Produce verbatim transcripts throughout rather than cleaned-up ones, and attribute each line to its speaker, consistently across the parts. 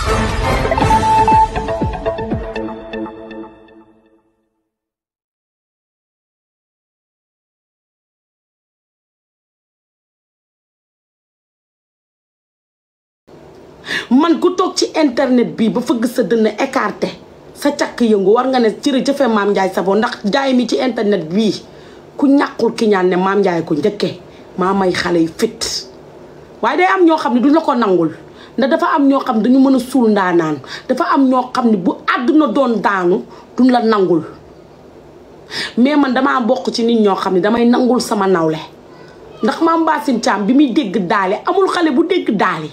Speaker 1: man ku toog ci internet bi ba fëgg sa dënn écarté sa càkk yëngu war nga ne jërëjëf Mame Ndiaye Savon ndax jaay mi ci internet bii ku ñàkkul ki ñaan ne Mame Ndiaye ko njëkkee maa may xale yi fit waaye day am ñoo xam ne duñ la ko nangul ndax dafa am ñoo xam ne dañu mën a suul ndaanaan dafa am ñoo xam ne bu àdduna doon daanu duñ la nangul mais man damaa bokk ci nit ñoo xam ne damay nangul sama nawle ndax Mame Bassine Thiam bi muy dégg daale amul xale bu dégg daali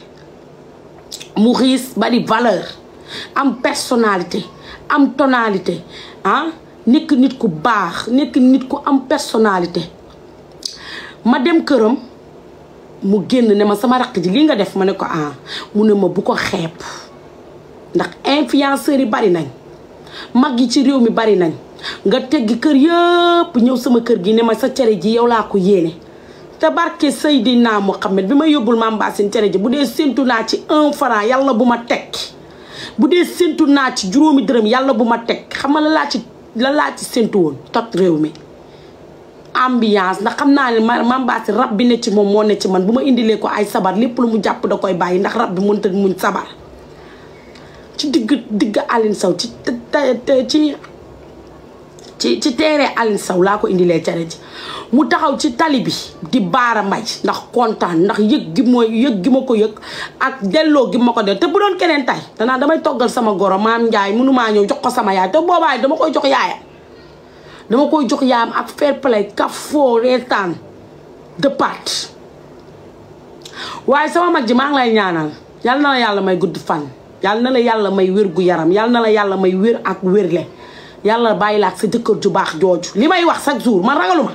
Speaker 1: mu riis bari valeur am personnalité am tonalité ah nekk nit ku baax nekk nit ku am personnalité ma dem këram mu génn ne ma sama rakk ji li nga def ma ne ko ah mu ne ma bu ko xeeb ndax influenceurs yi bari nañ mag yi ci réew mi bari nañ nga teggi kër yëpp ñëw sama kër gi ne ma sa cere ji yow laa ko yéene te barke Seydina Mohamed bi ma yóbbul Mame Bassine cere ji bu dee séntu naa ci un franc yàlla bu ma tekki bu dee séntu naa ci juróomi dërëm yàlla bu ma tekki xam nga la laa ci la laa ci séntu woon tot réew mi ambiance ndax xam naa ne Mame Bassine rab bi ne ci moom moo ne ci man bu ma indilee ko ay sabar lépp lu mu jàpp da koy bàyyi ndax rab bi mënta muñ sabar ci digg digg Aline Sow ci ci ci ci teere Aline Sow laa ko indilee cere ji mu taxaw ci tali bi di baara mbay ndax kontaan ndax yëg gi mooy yëg gi ma ko yëg ak delloo gi ma ko delloo te bu doon keneen tay danaa damay toggal sama goro Mame Ndiaye mënumaa ñëw jox ko sama yaay te boobaay dama koy jox yaayam dama koy jox yaayam ak fair play kafoo reetaan de part waaye sama mag ji maa ngi lay ñaanal yal na la yàlla may gudd fan yal na la yàlla may wér gu yaram yal na la yàlla may wér ak wérle yàlla bàyyi la ak sa jëkkër ju baax jooju li may wax chaque jour man ragaluma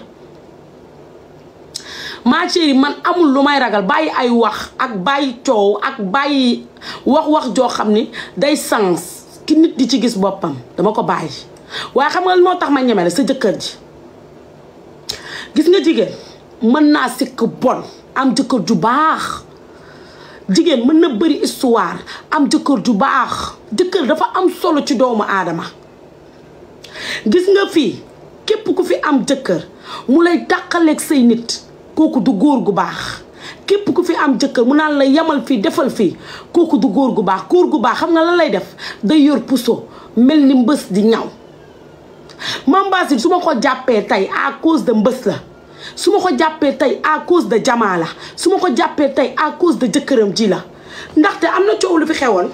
Speaker 1: ma chérie man amul lu may ragal bàyyi ay wax ak bàyyi coow ak bàyyi wax-wax joo xam ni day sens ki nit di ci gis boppam dama ko bàyyi waaye xam nga moo tax ma ñeme la sa jëkkër ji gis nga jigéen mën naa sikk bon am jëkkër ju baax jigéen mën na bëri histoire am jëkkër ju baax jëkkër dafa am solo ci doomu aadama gis nga fii képp ku fi am jëkkër mu lay tàqaleeg say nit kooku du góor gu baax képp ku fi am jëkkër mu naan la yamal fii defal fii kooku du góor gu baax góor gu baax xam nga lan lay def day yor puso mel ni mbës di ñaw Mame Bassine su ma ko jàppee tey à cause de mbës la su ma ko jàppee tey à cause de jamaa la su ma ko jàppee tey à cause de jëkkëram ji la ndaxte am na coow lu fi xewoon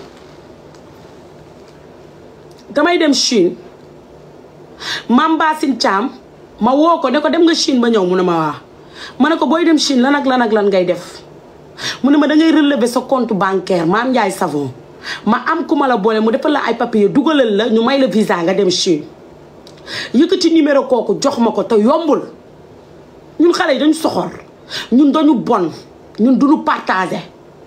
Speaker 1: damay dem Chine Mame Bassine Thiam ma woo ko ne ko dem nga Chine ba ñëw mu ne ma waa ma ne ko booy dem Chine lan ak lan ak lan ngay def mu ne ma da ngay relever sa compte bancaire Mame Ndiaye Savon ma am ku ma la boole mu defal la ay papier dugalal la ñu may la visa nga dem Chine yëkkati numéro kooku jox ma ko te yombul ñun xale yi dañu soxor ñun dañu bon ñun duñu partager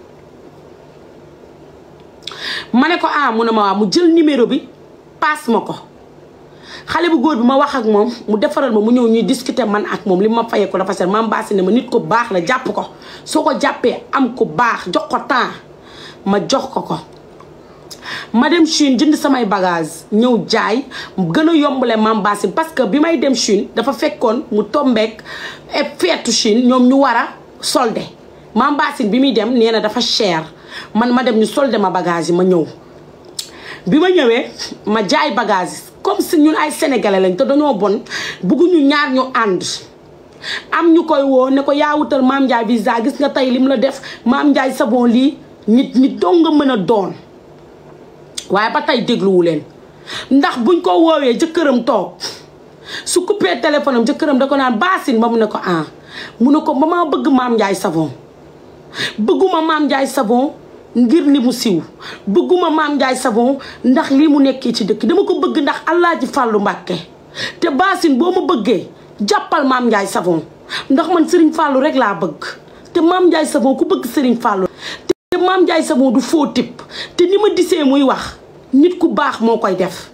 Speaker 1: ma ne ko ah mu ne ma waa mu jël numéro bi paas ma ko xale bu góor bi ma wax ak moom mu defaral ma mu ñëw ñuy discuter man ak moom li ma fayee ko dafa seet Mame Bassine ma nit ko baax la jàpp ko soo ko jàppee am ko baax jox ko temps ma jox ko ko ma dem Chine jënd samay bagage ñëw jaay gën a yombale Mame Bassine parce que bi may dem Chine dafa fekkoon mu tombeek feetu Chine ñoom ñu war a solde Mame Bassine bi muy dem nee na dafa cher man ma dem ñu solde ma bagage yi ma ñëw bi ma ñëwee ma jaay bagage comme si ñun ay sénégalais lañ te dañoo bon bëgguñu ñaar ñu ànd am ñu koy woo ne ko yaa wutal Mame Ndiaye visa gis nga tey lim la def Mame Ndiaye Savon lii nit nit doo nga mën a doon waaye ba tey dégluwu leen ndax buñ ko woowee jëkkëram toog su coupé téléphone am jëkkëram da ko naan Bassine ba mu ne ko ah mu ne ko mama bëgg Mame Ndiaye Savon bëgguma Mame Ndiaye Savon ngir li mu siw bëgguma Mame Ndiaye Savon ndax lii mu nekkee ci dëkk dama ko bëgg ndax Alaaji Fàllu Mbàkke te Bassine boo ma bëggee jàppal Mame Ndiaye Savon ndax man Serigne Fallou rek laa bëgg te Mame Ndiaye Savon ku bëgg Serigne Fallou te Mame Ndiaye Savon du faux type te ni ma disee muy wax nit ku baax moo koy def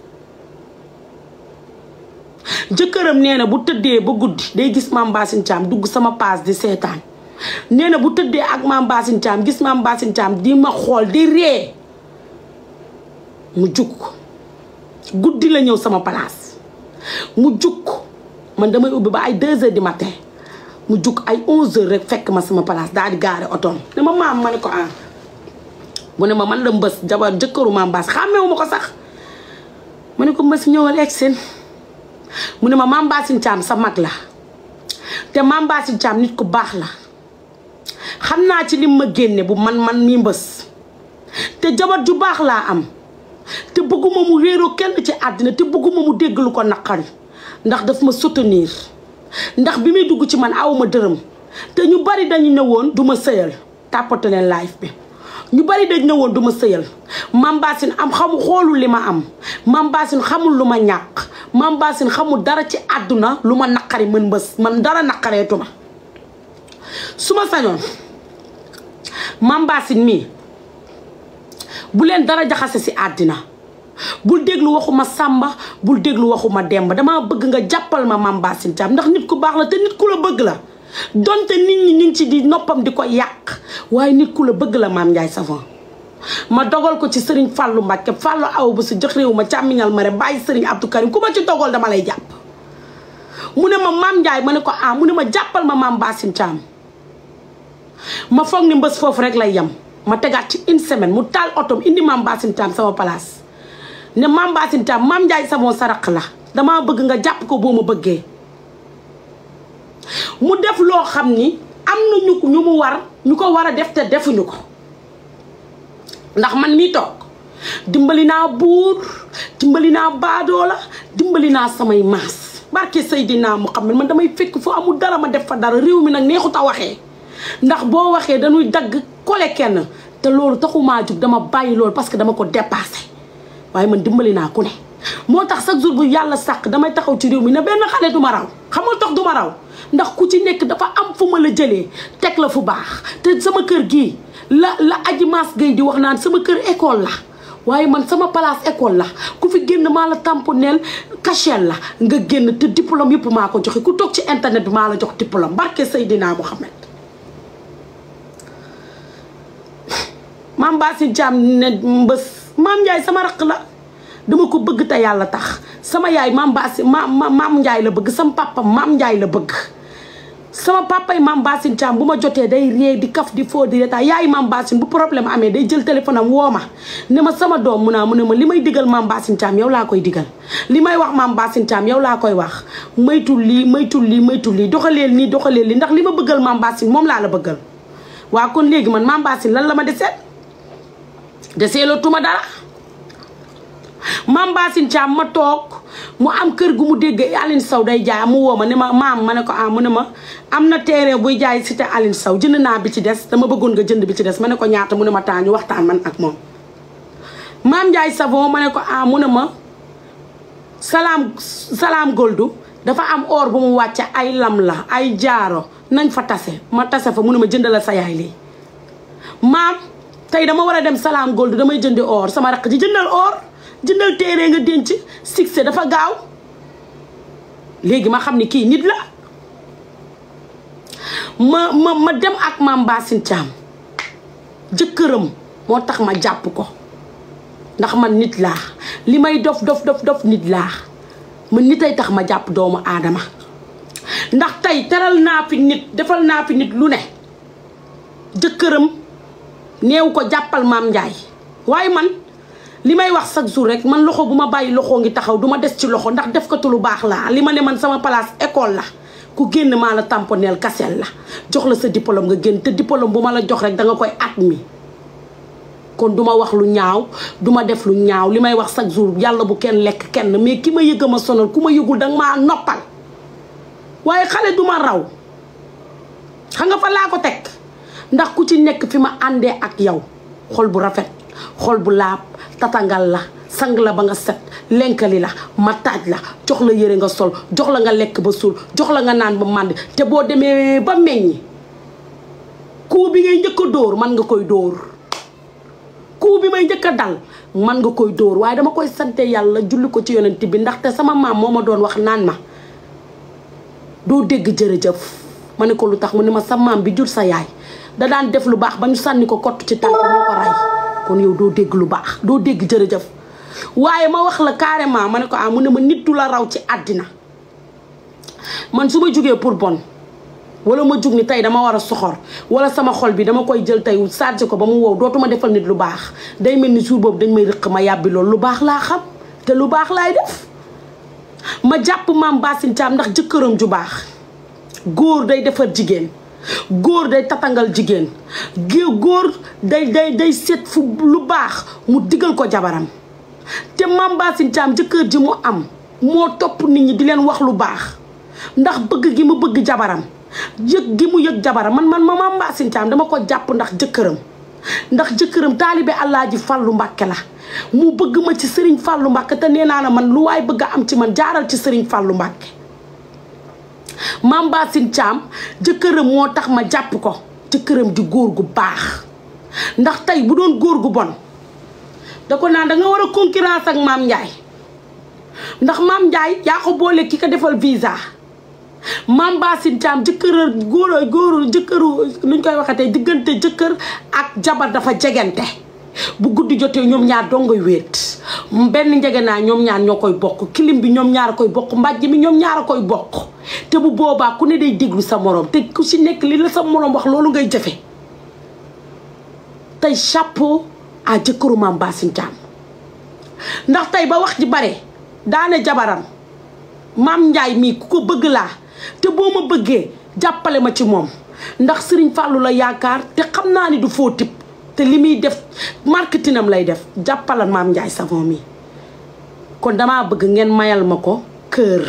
Speaker 1: jëkkëram nee na bu tëddee ba guddi day gis Mame Bassine Thiam dugg sama page di seetaan nee na bu tëddee ak Mame Bassine Thiam gis Mame Bassine Thiam di ma xool di ree mu jug guddi la ñëw sama place mu jug man damay ubbi ba ay deux heures du matin mu jug ay onze heures rek fekk ma sama place daal di gaare otoom ne ma maam ma ne ko ah mu ne ma man la mbës jabar jëkkëru maam baas xàmmeewu ma ko sax ma ne ko mbës ñëwal egg seen mu ne ma maam Baasin Caam sa mag la te maam Baasin Caam nit ku baax la xam naa ci lim ma génne bu man man mi mbës te jabar ju baax laa am te bëgguma mu réeroo kenn ci àddina te bëgguma mu dégg lu ko naqari ndax daf ma soutenir ndax bi muy dugg ci man awma dërëm te ñu bari dañu ne woon du ma sëyal tàppate leen live bi ñu bari dañ ne woon du ma sëyal Mame Bassine am xamu xoolul li ma am Mame Bassine xamul lu ma ñàkk Mame Bassine xamul dara ci àdduna lu ma naqari man mbës man dara naqareetuma su ma sañoon Mame Bassine mii bu leen dara jaxase si àddina bul déglu waxuma Samba bul déglu waxuma Demba dama bëgg nga jàppal ma Mame Bassine Thiam ndax nit ku baax la te nit ku la bëgg la donte nit ñi ñu ngi ci di noppam di ko yàq waaye nit ku la bëgg la Mame Ndiaye Savon ma dogal ko ci Serigne Fallou Mbacké Fallou aw ba su jox réew ma càmmiñal ma rek bàyyi Serigne Abdou Karim ku ma ci dogal dama lay jàpp mu ne ma Mame Ndiaye ma ne ko ah mu ne ma jàppal ma Mame Bassine Thiam ma foog ni mbës foofu rek lay yem ma tegaat ci une semaine mu taal otom indi Mame Bassine Thiam sama place ne Mame Bassine Thiam Mame Ndiaye Savon sa raq la damaa bëgg nga jàpp ko boo ma bëggee mu def loo xam ni am na ñu ñu mu war ñu ko war a def te defuñu ko ndax man mii toog dimbali naa buur dimbali naa baadoola dimbali naa samay maas barke Seydina Muhammad man damay fekk fu amul dara ma def fa dara réew mi nag neexut a waxee ndax boo waxee dañuy dagg kole kenn te loolu taxumaa jug dama bàyyi loolu parce que dama ko dépassé waaye man dimbali naa ku ne moo tax chaque jour bu yàlla sàq damay taxaw ci réew mi ne benn xale du ma raw xam nga tax du ma raw ndax ku ci nekk dafa am fu ma la jëlee teg la fu baax te sama kër gii la la aji Mass Gueye di wax naan sama kër école la waaye man sama place école la ku fi génn maa la tamponeel cachel la nga génn te diplôme yëpp maa ko joxe ku toog ci internet bi maa la jox diplôme barke Seydina Mohamed Mame Bassine Thiam ne mbës Mame Ndiaye sama raq la dama ko bëgg te yàlla tax sama yaay Mame Bassine ma Mame Ndiaye la bëgg sama papa Mame Ndiaye la bëgg sama papay Mame Bassine Thiam bu ma jotee day ree di kaf di foo di retaa yaay Mame Bassine bu problème amee day jël téléphone am woo ma ne ma sama doom mu naa mu ne ma li may digal Mame Bassine Thiam yow laa koy digal li may wax Mame Bassine Thiam yow laa koy wax maytul lii maytul lii maytul lii doxaleel nii doxaleel lii ndax li ma bëggal Mame Bassine moom laa la bëggal waa kon léegi man Mame Bassine lan la ma deseet deseeloo tuma dara Mame Bassine Thiam ma toog mu am kër gu mu dégg Aline Sow day jaay mu woo ma ne ma maam ma ne ko ah mu ne ma am na terrain buy jaay cité Aline Sow jënd naa bi ci des dama bëggoon nga jënd bi ci des ma ne ko ñaata mu ne ma taa ñu waxtaan man ak moom Mame Ndiaye Savon ma ne ko ah mu ne ma salaam salaam goldu dafa am or bu mu wàcce ay lam la ay jaaro nañ fa tase ma tase fa mu ne ma jëndala sa yaay lii maam tey dama war a dem salaam goldu damay jëndi or sama raq ji jëndal or jëndal téere nga denc succès dafa gaaw léegi ma xam ni kii nit la ma ma ma dem ak Mame Bassine Thiam jëkkëram moo tax ma jàpp ko ndax man nit laa li may dof dof dof dof nit laa man nitay tax ma jàpp doomu aadama ndax tey teral naa fi nit defal naa fi nit lu ne jëkkëram neew ko jàppal Mame Ndiaye waaye man li may wax chaque jour rek man loxo bu ma bàyyi loxo ngi taxaw du ma des ci loxo ndax def ko tu lu baax laa li ma ne man sama place école la ku génn maa la tamponeel kaseel la jox la sa diplôme nga génn te diplôme bu ma la jox rek da nga koy admis kon du ma wax lu ñaaw du ma def lu ñaaw li may wax chaque jour yàlla bu kenn lekk kenn mais ki ma yëg a ma sonal ku ma yëgul danga maa noppal waaye xale du ma raw xam nga fa laa ko teg ndax ku ci nekk fi ma àndee ak yow xol bu rafet xol bu laab tatangal la sang la ba nga set lenkali la ma taaj la jox la yére nga sol jox la nga lekk ba suul jox la nga naan ba màndi te boo demee ba meññi kuu bi ngay njëkk a dóor man nga koy dóor kuu bi may njëkk a dal man nga koy dóor waaye dama koy sante yàlla julli ko ci yonent bi ndaxte sama maam moo ma doon wax naan ma doo dégg jërëjëf ma ne ko lu tax mu ne ma sa maam bi jur sa yaay da daan def lu baax ba ñu sànni ko kott ci tànk moo ko rey kon yow doo dégg lu baax doo dégg jërëjëf waaye ma wax la carrément ma ne ko ah mu ne ma nit du la raw ci àddina man su ma jugee pour bon wala ma jug ni tey dama war a soxor wala sama xol bi dama koy jël tey chargé ko ba mu wow dootuma defal nit lu baax day mel ni jour boobu dañ may rëq ma yàbbi loolu lu baax laa xam te lu baax laay def ma jàpp Mame Bassine Thiam ndax jëkkëram ju baax góor day defar jigéen góor day tatangal jigéen góor day day day seet fu lu baax mu digal ko jabaram te Mame Bassine Thiam jëkkër ji mu am moo topp nit ñi di leen wax lu baax ndax bëgg gi mu bëgg jabaram yëg gi mu yëg jabaram man man ma Mame Bassine Thiam dama ko jàpp ndax jëkkëram ndax jëkkëram taalibe Alaaji Fàllu Mbàkke la mu bëgg ma ci Sëriñ Fàllu Mbàkke te nee naa la man lu waay bëgg a am ci man jaaral ci Sëriñ Fàllu Mbàkke Mame Bassine Thiam jëkkëram moo tax ma jàpp ko jëkkëram di góor gu baax ndax tey bu doon góor gu bon da ko naan da nga war a concurrence ak Mame Ndiaye ndax Mame Ndiaye yaa ko boole ki ko defal visa Mame Bassine Thiam jëkkër góor góor jëkkëru luñ koy waxatee diggante jëkkër ak jabar dafa jegante bu guddi jotee ñoom ñaar doo ngay wéet benn njegenaa ñoom ñaar ñoo koy bokk kilim bi ñoom ñaar a koy bokk mbàjj mi ñoom ñaar a koy bokk te bu boobaa ku ne day déglu sa morom te ku si nekk li la sa morom wax loolu ngay jëfe tey chapeau à jëkkëru Mame Bassine Thiam ndax tey ba wax ji bare daane jabaram Mame Ndiaye mii ku ko bëgg laa te boo ma bëggee jàppale ma ci moom ndax Sëriñ Fàllu la yaakaar te xam naa ni du foo tip te li muy def marketingam lay def jàppalal Mame Ndiaye Savon mi kon damaa bëgg ngeen mayal ma ko kër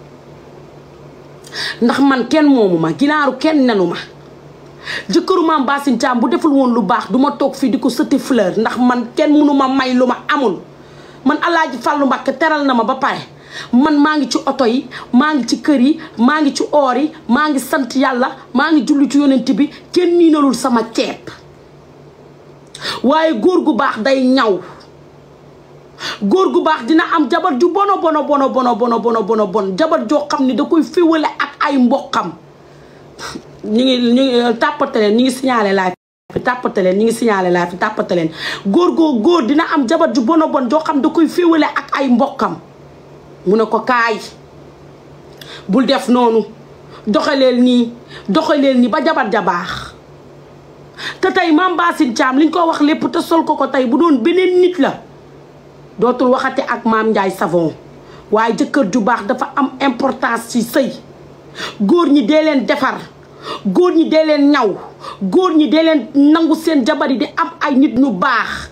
Speaker 1: ndax man kenn moomu ma ginaaru kenn nenu ma jëkkëru Mame Bassine Thiam bu deful woon lu baax duma toog fii di ko sëti fleur ndax man kenn mënu ma may lu ma amul man Alaaji Fàllu Mbàkke teral na ma ba pare man maa ngi ci oto yi maa ngi ci kër yi maa ngi ci oor yi maa ngi sant yàlla maa ngi julli ci yonent bi kenn niinalul sama ceeb waaye góor gu baax day ñaw góor gu baax dina am jabar ju bono bono bono bono bono bono bono bon jabar joo xam ni da koy féewale ak ay mboqam ñu ngi ñu ngi tàppate leen ñu ngi signalé laa fi tàppate leen ñu ngi signalé laa fi tàppate leen góor goo góor dina am jabar ju bono bon joo xam da koy féewale ak ay mboqam mu ne ko kaay bul def noonu doxaleel nii doxaleel nii ba jabar ja baax te tey Mame Bassine Thiam liñ ko wax lépp te sol ko ko tey bu doon beneen nit la dootul waxate ak Mame Ndiaye Savon waaye jëkkër ju baax dafa am importance ci sëy góor ñi dee leen defar góor ñi dee leen ñaw góor ñi dee leen nangu seen jabar yi di am ay nit ñu baax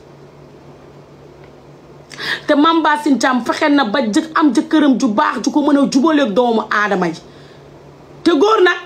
Speaker 1: te Mame Bassine Thiam fexe na ba jëkk am jëkkëram ju baax ju ko mën a jubaleeg doomu aadama yi te góor nag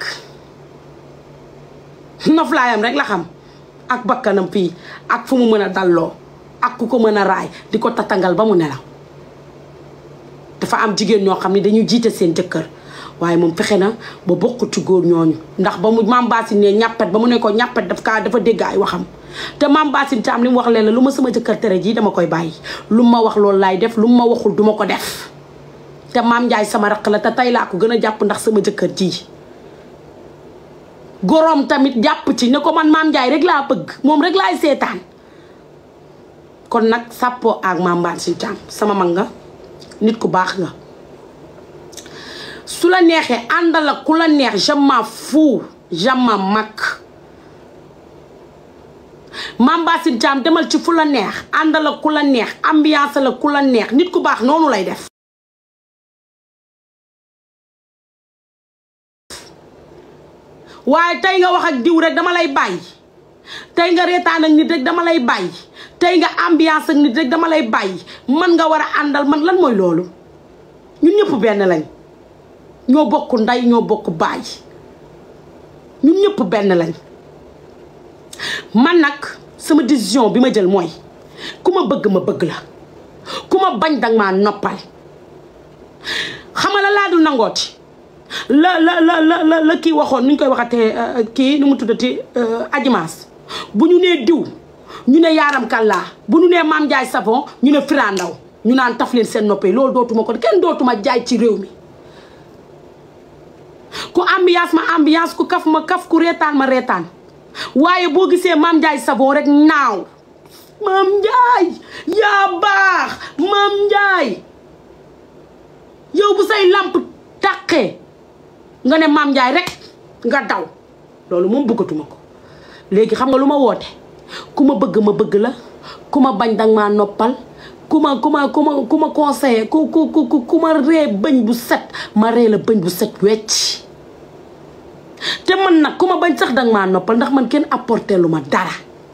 Speaker 1: noflaayam rek la xam ak bakkanam fii ak fu mu mën a dalloo ak ku ko mën a raay di ko tatangal ba mu nelaw dafa am jigéen ñoo xam ne dañuy jiite seen jëkkër waaye moom fexe na ba bokk ci góor ñooñu ndax ba mu Mame Bassine ne ñàppet ba mu ne ko ñàppet daf kaa dafa dégg ay waxam te Mame Bassine Thiam li mu wax leen la lu ma sama jëkkër tere ji dama koy bàyyi lu ma wax loolu laay def lu ma waxul duma ko def te Mame Ndiaye sama raq la te tey laa ko gën a jàpp ndax sama jëkkër ji goroom tamit jàpp ci ne ko man Mame Ndiaye rek laa bëgg moom rek laay seetaan kon nag sàppoo ak Mame Bassine Thiam sama mag nga nit ku baax nga su la neexee àndal ak ku la neex je m'en fous je m'en moque Mame Bassine Thiam demal ci fu la neex àndal ak ku la neex ambiance la ku la neex nit ku baax noonu lay def waaye tey nga wax ak diw rek dama lay bàyyi tey nga reetaan ak nit rek dama lay bàyyi tey nga ambiance ak nit rek dama lay bàyyi man nga war a àndal man lan mooy loolu ñun ñëpp benn lañ ñoo bokk ndey ñoo bokk baay ñun ñëpp benn lañ man nag sama décision bi ma jël mooy ku ma bëgg ma bëgg la ku ma bañ danga maa noppal xam nga la laa dul nangooti la la la la la kii waxoon nu ñu koy waxatee kii nu mu tuddati Adjimaas bu ñu nee diw ñu ne Yaram Kalla bu ñu nee Mame Ndiaye Savon ñu ne Fira Ndaw ñu naan taf leen seen noppee loolu dootuma ko kenn dootuma jaay ci réew mi ku ambiance ma ambiance ku kaf ma kaf ku reetaan ma reetaan waaye boo gisee Mame Ndiaye Savon rek naaw Maam Njaay yaa baax Maam Njaay yow bu say lamp tàqee nga ne Maam Njaay rek nga daw loolu moom bëggatuma ko léegi xam nga lu ma woote ku ma bëgg ma bëgg la ku ma bañ danga maa noppal ku ma ku ma ku ma ku ma conseillé ku ku ku ku ma ree bëñ bu set ma ree la bëñ bu set wecc te man nag ku ma bañ sax danga maa noppal ndax man kenn apporté lu ma dara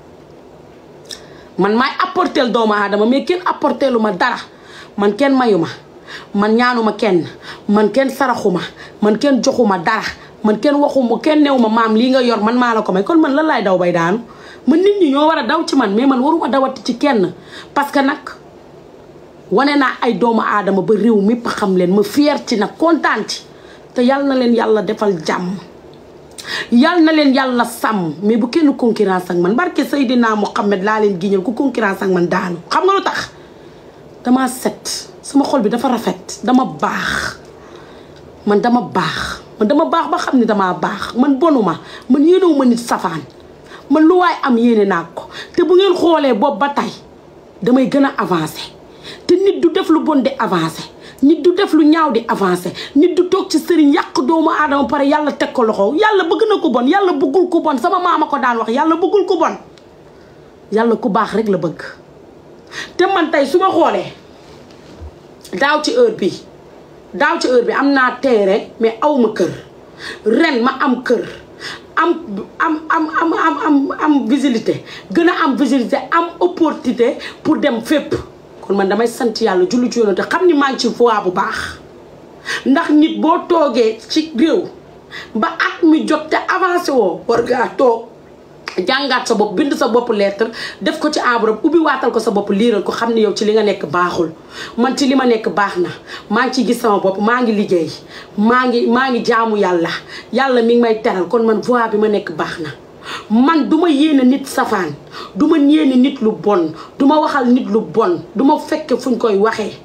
Speaker 1: man maay apporté doomu aadama mais kenn apporté lu ma dara man kenn mayu ma man ñaanuma kenn man kenn saraxuma man kenn joxuma dara man kenn waxuma kenn new ma maam lii nga yor man maa la ko may kon man lan laay daw bay daanu man nit ñi ñoo war a daw ci man mais man waruma dawati ci kenn parce que nag wane naa ay doomu aadama ba réew mi xam leen ma fier ci nag kontaan ci te yal na leen yàlla defal jàmm yal na leen yàlla sàmm mais bu kenn concurrence ak man barke Seydina Muhammad laa leen giñal ku concurrence ak man daanu xam nga lu tax dama set sama xol bi dafa rafet dama baax man dama baax man dama baax ba xam ne damaa baax man bonuma man yéenewu ma nit safaan man lu waay am yéene naa ko te bu ngeen xoolee boobu ba tey damay gën a avancé te nit du def lu bon di avancé nit du def lu ñaaw di avancé nit du toog ci sëriñ yàq doomu aadama pare yàlla teg ko loxo yàlla bëgg na ko bon yàlla bëggul ko bon sama maama ko daan wax yàlla bëggul ko bon yàlla ku baax rek la bëgg te man tey su ma xoolee daaw ci heure bi daaw ci heure bi am naa terrain mais awma kër ren ma am kër am am am am am am am visibilité gën a am visibilité am opportunité pour dem fépp kon man damay sant yàlla julli ci yoon te xam ni maa ngi ci voie bu baax ndax nit boo toogee ci réew ba at mi jot te avancé woo war ngaa toog jàngaat sa bopp bind sa bopp lettre def ko ci enveloppe ubbi waatal ko sa bopp liiral ko xam ni yow ci li nga nekk baaxul man ci li ma nekk baax na maa ngi ciy gis sama bopp maa ngi liggéey maa ngi maa ngi jaamu yàlla yàlla mi ngi may teral kon man voie bi ma nekk baax na man duma yéene nit safaan duma yéene nit lu bon duma waxal nit lu bon duma fekke fuñ koy waxee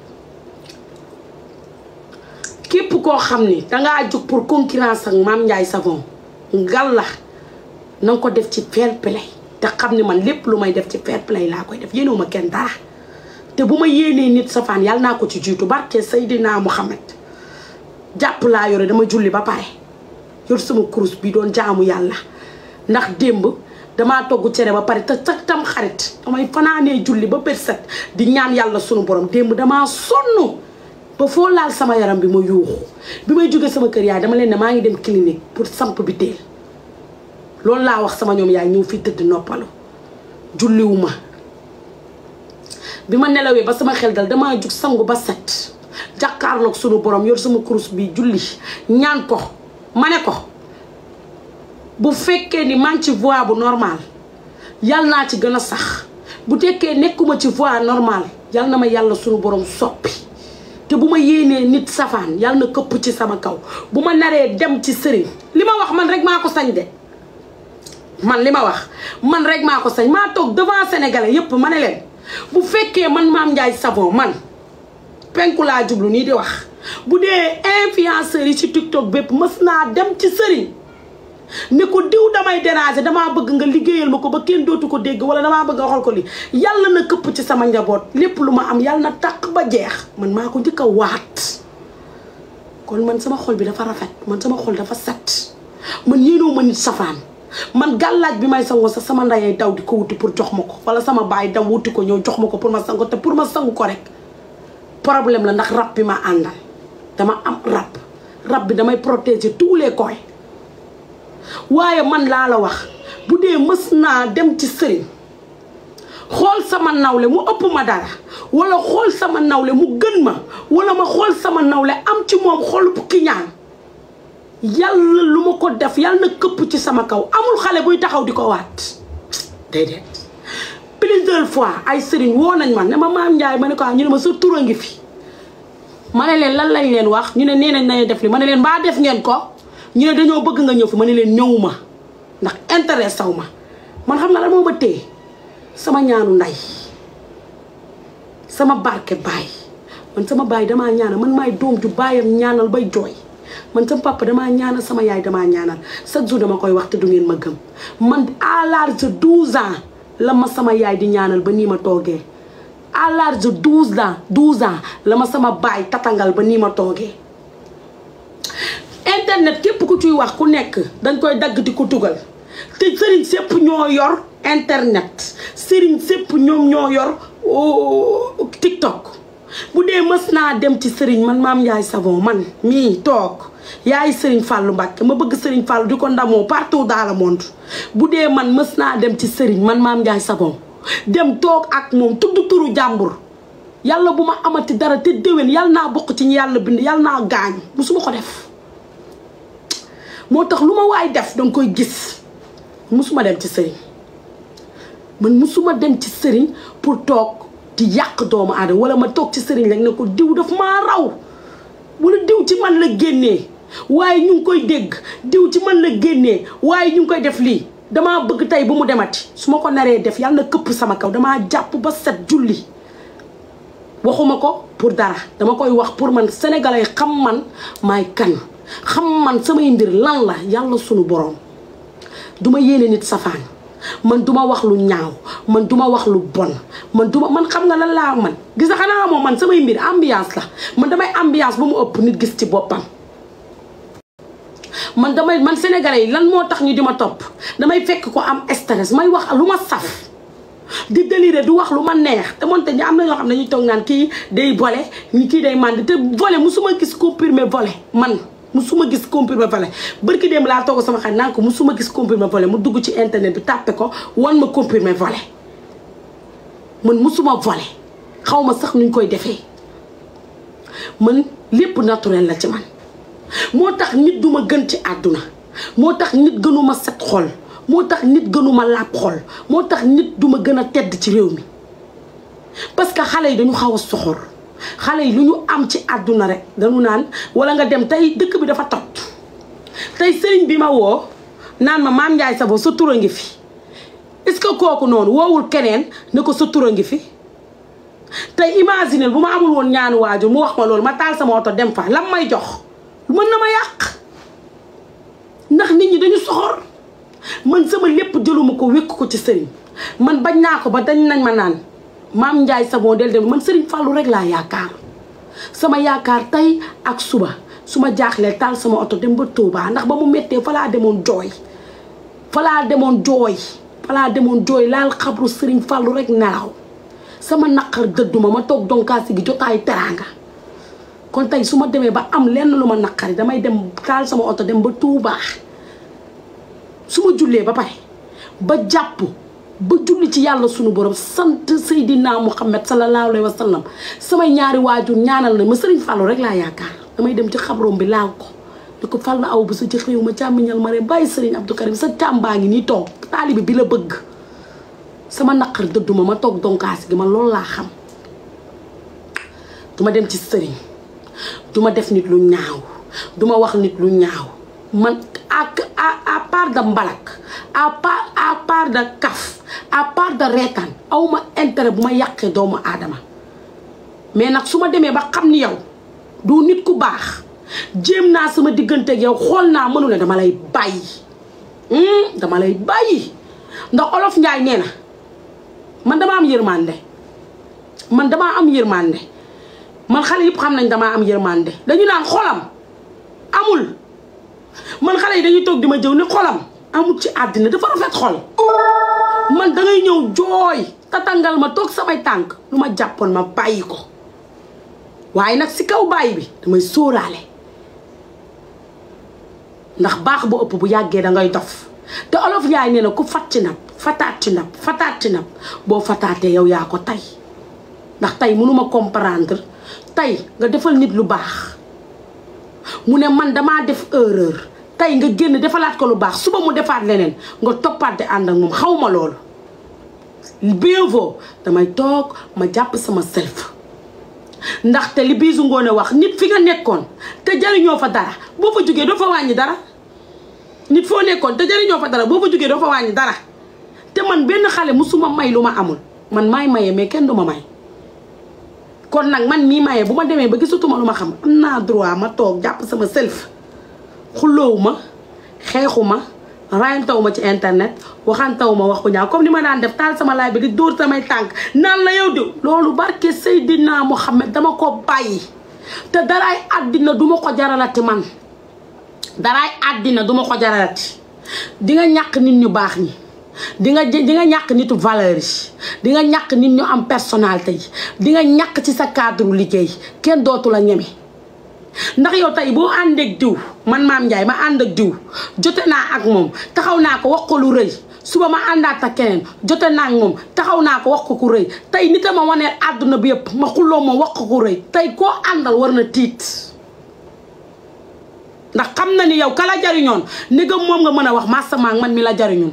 Speaker 1: képp koo xam ni dangaa jóg pour concurrence ak Mame Ndiaye Savon ngal la na nga ko def ci fair play te xam ni man lépp lu may def ci fair play laa koy def yéenewuma kenn dara te bu ma yéenee nit safaan yàlla naa ko ci jiitu barke Seydina Muhammad jàpp laa yore dama julli ba pare yor sama kurus bi doon jaamu yàlla ndax démb damaa togg cere ba pare te tam xarit damay fanaanee julli ba bët set di ñaan yàlla sunu borom démb damaa sonn ba foo laal sama yaram bi ma yuuxu bi may jógee sama kër yaay dama leen ne maa ngi dem clinique pour samp bi teel loolu laa wax sama ñoom yaay ñëw fii tëdd noppalu julliwuma bi ma nelawee ba sama xel dal damaa jug sangu ba set jàkkaarloog sunu borom yor sama kurus bi julli ñaan ko ma ne ko bu fekkee ni maa ngi ci voie bu normal yàlla naa ci gën a sax bu tekkee nekkuma ci voie normal yàlla na ma yàlla sunu borom soppi te bu ma yéenee nit safaan yàlla na këpp ci sama kaw bu ma naree dem ci sëriñ li ma wax man rek maa ko sañ de man li ma wax man rek maa ko sañ maa toog devant sénégalais yépp ma ne leen bu fekkee man Mame Ndiaye Savon man penku laa jublu nii di wax bu dee influenceurs yi ci TikTok bépp mës naa dem ci sëriñ ne ko diw damay déranger damaa bëgg nga liggéeyal ma ko ba kenn dootu ko dégg wala damaa bëgg nga xool ko li yàlla na këpp ci sama njaboot lépp lu ma am yàlla na tàq ba jeex man maa ko njëkk a waat kon man sama xol bi dafa rafet man sama xol dafa set man yéenoo ma nit safaan man gàllaaj bi may sangoo sax sama ndayay daw di ko wuti pour jox ma ko wala sama baay daw wuti ko ñëw jox ma ko pour ma sango te pour ma sangu ko rek problème la ndax rab bi ma àndal dama am rab rab bi damay protéger tous les coins waaye man laa la wax bu dee mës naa dem ci sëriñ xool sama nawle mu ëpp ma dara wala xool sama nawle mu gën ma wala ma xool sama nawle am ci moom xool bu kiñaan yàlla lu ma ko def yàlla na këpp ci sama kaw amul xale buy taxaw di ko waat déedéet plusieurs fois ay sëriñ woo nañ ma ne ma Mame Ndiaye ma ne ko ñu ne ma sa tur a ngi fi ma ne leen lan lañ leen wax ñu ne nee nañ nañu def li ma ne leen mbaa def ngeen ko ñu ne dañoo bëgg nga ñëw fi ma ne leen ñëwuma ndax intérêt saw ma man xam nga lan moo ma téye sama ñaanu nday sama barke baay man sama baay damaa ñaanal man maay doom ju baayam ñaanal bay jooy man sama papa damaa ñaanal sama yaay damaa ñaanal chaque jour dama koy wax te du ngeen ma gëm man à l'âge de douze ans la ma sama yaay di ñaanal ba nii ma toogee à l'âge de douze ans douze ans la ma sama baay tatangal ba nii ma toogee. internet képp ku ciy wax ku nekk dañ koy dagg di ko dugal te sëriñ sépp ñoo yor internet sëriñ sépp ñoom ñoo yor TikTok. bu dee mës naa dem ci sëriñ man Mame Ndiaye Savon man mii toog yaay sëriñ Fallou Mbacké ma bëgg sëriñ Fallou di ko ndamoo partout dans le monde bu dee man mës naa dem ci sëriñ man Mame Ndiaye Savon dem toog ak moom tudd turu jàmbur yàlla bu ma amati dara te déwén yàlla naa bokk ci ñi yàlla bind yàlla naa gaañ musuma ko def. moo tax lu ma waay def danga koy gis musuma dem ci sëriñ man musuma dem ci sëriñ pour toog di yàq doomu aadama wala ma toog ci sëriñ rek ne ko diw daf maa raw wala diw ci man la génnee waaye ñu ngi koy dégg diw ci man la génnee waaye ñu ngi koy def lii damaa bëgg tey bu mu demati su ma ko naree def yàlla na këpp sama kaw damaa jàpp ba set julli waxuma ko pour dara dama koy wax pour man sénégalais xam man maay kan xam man samay mbir lan la yàlla sunu borom duma yéene nit safaan man duma wax lu ñaaw man duma wax lu bon man duma man xam nga lan laa man gis nga xanaa moom man samay mbir ambiance la man damay ambiance ba mu ëpp nit gis ci boppam. man damay man sénégalais yi lan moo tax ñu di ma topp damay fekk ko am stress may wax lu ma saf di déliré du wax lu ma neex te moonte ñi am na ñoo xam ne dañuy toog naan kii day volé ñi kii day màndi te volé musuma gis comprimé volé man. musuma gis comprimé volé barki dem laa toog sama xarit naan ko musuma gis comprimé volé mu dugg ci internet bi tàppe ko wan ma comprimé volé man musuma volé xaw ma sax nuñ koy defee man lépp naturel la ci man. moo tax nit duma gën ci àdduna moo tax nit gënuma set xol moo tax nit gënuma làpp xol moo tax nit duma gën a tedd ci réew mi parce que xale yi dañu xaw a soxor. xale yi lu ñu am ci àdduna rek dañu naan wala nga dem tey dëkk bi dafa tot tey sëriñ bi ma woo naan ma Mame Ndiaye Savon sa tur a ngi fi est-ce que kooku noonu woowul keneen ne ko sa tur a ngi fi tey imaginer bu ma amul woon ñaanu waajur mu wax ma loolu ma taal sama oto dem fa lam may jox mën na ma yàq ndax nit ñi dañu soxor man sama lépp jëluma ko wékk ko ci sëriñ man bañ naa ko ba dañ nañ ma naan Mame Ndiaye Savon del dem man Serigne Fallou rek laa yaakaar sama yaakaar tey ak suba su ma jaaxlee taal sama oto dem ba Touba ndax ba mu méttee fa laa demoon jooy fa laa demoon jooy fa laa demoon jooy laal xabru Serigne Fallou rek nelaw sama naqar dëdduma ma toog donkaasi gi jotaay teraanga kon tey su ma demee ba am lenn lu ma naqari damay dem taal sama oto dem ba Touba su ma jullee ba pare ba jàpp ba julli ci yàlla sunu borom sant Seydina Muhammad sallallahu alayhi wa sallam samay ñaari waajur ñaanal na ma Serigne Fallou rek laa yaakaar damay dem ci xabroom bi laal ko di ko fal na aw bu sa ci xëyu ma càmmiñal ma rek bàyyi Serigne Abdou Karim sa càmbaa ngi nii toog taalibi bi la bëgg sama naqar dëdduma ma toog donkaas gi man loolu laa xam duma dem ci sëriñ duma def nit lu ñaaw duma wax nit lu ñaaw man ak à part de mbalak à part à part de kaf à part de reetaan awma intérêt bu ma yàqee doomu aadama mais nag su ma demee ba xam ni yow du nit ku baax jéem naa sama diggante ak yow xool naa mënu ne dama lay bàyyi dama lay bàyyi ndax olof Njaay nee na man dama am yërmande man dama am yërmande man xale yëpp xam nañ dama am yërmande dañu naan xolam amul man xale yi dañuy toog di ma jëw ni xolam amul ci àddina dafa rafet xol man dangay ñëw jooy tatangal ma toog samay tànk lu ma jàppoon ma bàyyi ko waaye nag si kaw bàyyi bi damay sóoraale ndax baax bu ëpp bu yàggee dangay dof te olof Njaay nee na ku fat ci nab fataat ci nab fataat ci nab boo fataatee yow yaa ko tey ndax tey mënuma comprendre tey nga defal nit lu baax mu ne man damaa def erreur tey nga génn defalaat ko lu baax suba mu defaat leneen nga toppaat di ànd ak moom xaw ma loolu bien vaut damay toog ma jàpp sama self ndaxte li Bijou Ngoné wax nit fi nga nekkoon te jariñoo fa dara boo fa jógee doo fa wàññi dara nit foo nekkoon te jariñoo fa dara boo fa jógee doo fa wàññi dara te man benn xale musuma may lu ma amul man maay maye mais kenn du ma may kon nag man mii maye bu ma demee ba gisatuma lu ma xam am naa droit ma toog jàpp sama self xulloowu ma xeexu ma rayantawu ma ci internet waxantawu ma wax ko ñaaw comme ni ma daan def taal sama laay bi di dóor samay tànk naan la yow diw loolu barke Seydina Muhammad dama ko bàyyi te daraay àddina duma ko jaralati man daraay àddina duma ko jaralati di nga ñàkk nit ñu baax ñi di nga di nga ñàkk nitu valeur yi di nga ñàkk nit ñu am personnalité yi di nga ñàkk ci sa cadre liggéey kenn dootu la ñeme ndax yow tey boo ànd ak diw man Mame Ndiaye ma ànd ak diw jote naa ak moom taxaw naa ko wax ko lu rëy suba ma àndaat ak keneen jote naa ak moom taxaw naa ko wax ko ku rëy tey nit a ma waneel àdduna bi yëpp ma xulloo moom wax ko ku rëy tey koo àndal war na tiit ndax xam na ni yow kala jariñoon négam moom nga mën a wax massama man mi la jariñoon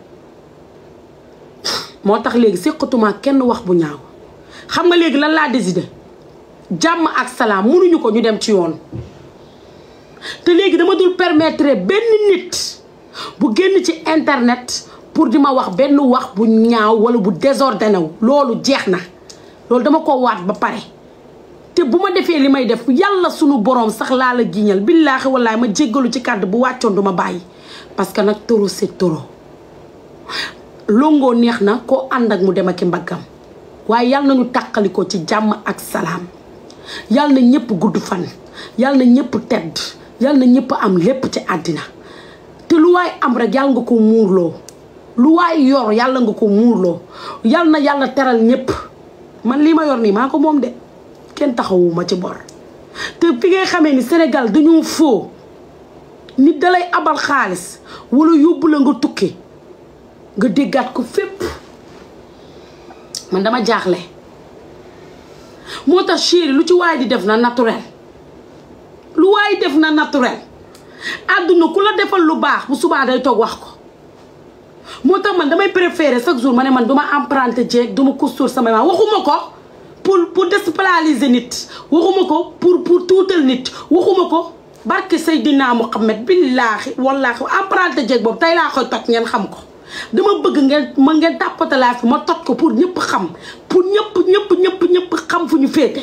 Speaker 1: moo tax léegi séqatuma kenn wax bu ñaaw xam nga léegi lan laa décidé jàmm ak salaam mënuñu ko ñu dem ci yoon te léegi dama dul permettre benn nit bu génn ci internet pour di ma wax benn wax bu ñaaw wala bu désordonné wu loolu jeex na loolu dama ko waat ba pare te bu ma defee li may def yàlla sunu borom sax laa la giñal billaahi wallaahi ma jéggalu ci kàddu bu wàccoon du ma bàyyi parce que nag toro c'est toro longoo neex na koo ànd ak mu dem ak mbaggam waaye yàlla nañu tàqali ko ci jàmm ak salaam yàlla na ñëpp gudd fan yàlla na ñëpp tedd yàlla na ñëpp am lépp ci àddina te lu waay am rek yàlla nga ko muurloo lu waay yor yàlla nga ko muurloo yàlla na yàlla teral ñëpp man lii ma yor nii maa ko moom de kenn taxawuma ci bor te fi ngay xamee ni Sénégal dañoo foo nit dalay abal xaalis wala yóbbu la nga tukki nga déggaat ko fépp man dama jaaxle moo tax chéri lu ci waay di def na naturel lu waay def na naturel àdduna ku la defal lu baax bu subaa day toog wax ko moo tax man damay préférer chaque jour ma ne man duma emprunté jeeg duma costour sama ma waxuma ko pour pour désplaliser nit waxuma ko pour pour tuutal nit waxuma ko barke Seydina Muhammad billaahi wallaahi emprunté jeeg boobu tey laa koy toj ngeen xam ko dama bëgg ngeen ma ngeen tàppatalaa fi ma toj ko pour ñëpp xam pour ñëpp ñëpp ñëpp ñëpp xam fu ñu féete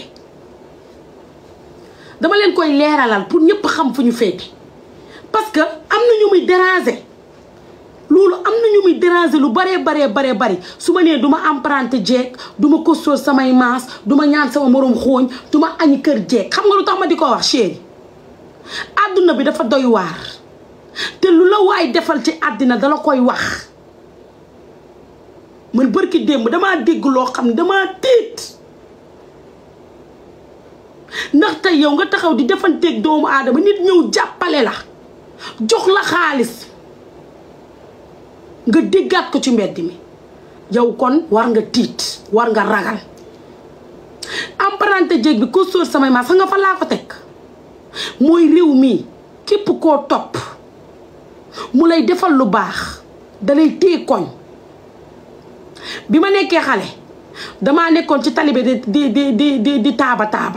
Speaker 1: dama leen koy leeralal pour ñëpp xam fu ñu féete parce que am na ñu muy déranger loolu am na ñu muy déranger lu baree baree baree bari su ma nee du ma emprunté jeeg du ma costool samay maas du ma ñaan sama morom xooñ du ma añi kër jeeg xam nga lu tax ma di ko wax chéri àdduna bi dafa doy waar te lu la waay defal ci àddina dala koy wax man bërki démb damaa dégg loo xam ne damaa tiit ndax tey yow nga taxaw di defanteeg doomu aadama nit ñëw jàppale la jox la xaalis nga déggaat ko ci mbedd mi yow kon war nga tiit war nga ragal emprunté jéeg bi ko sóor samay ma fa nga fa laa ko teg mooy réew mi képp koo topp mu lay defal lu baax dalay téye koñ bi ma nekkee xale damaa nekkoon ci talibe di di di di di di taaba taaba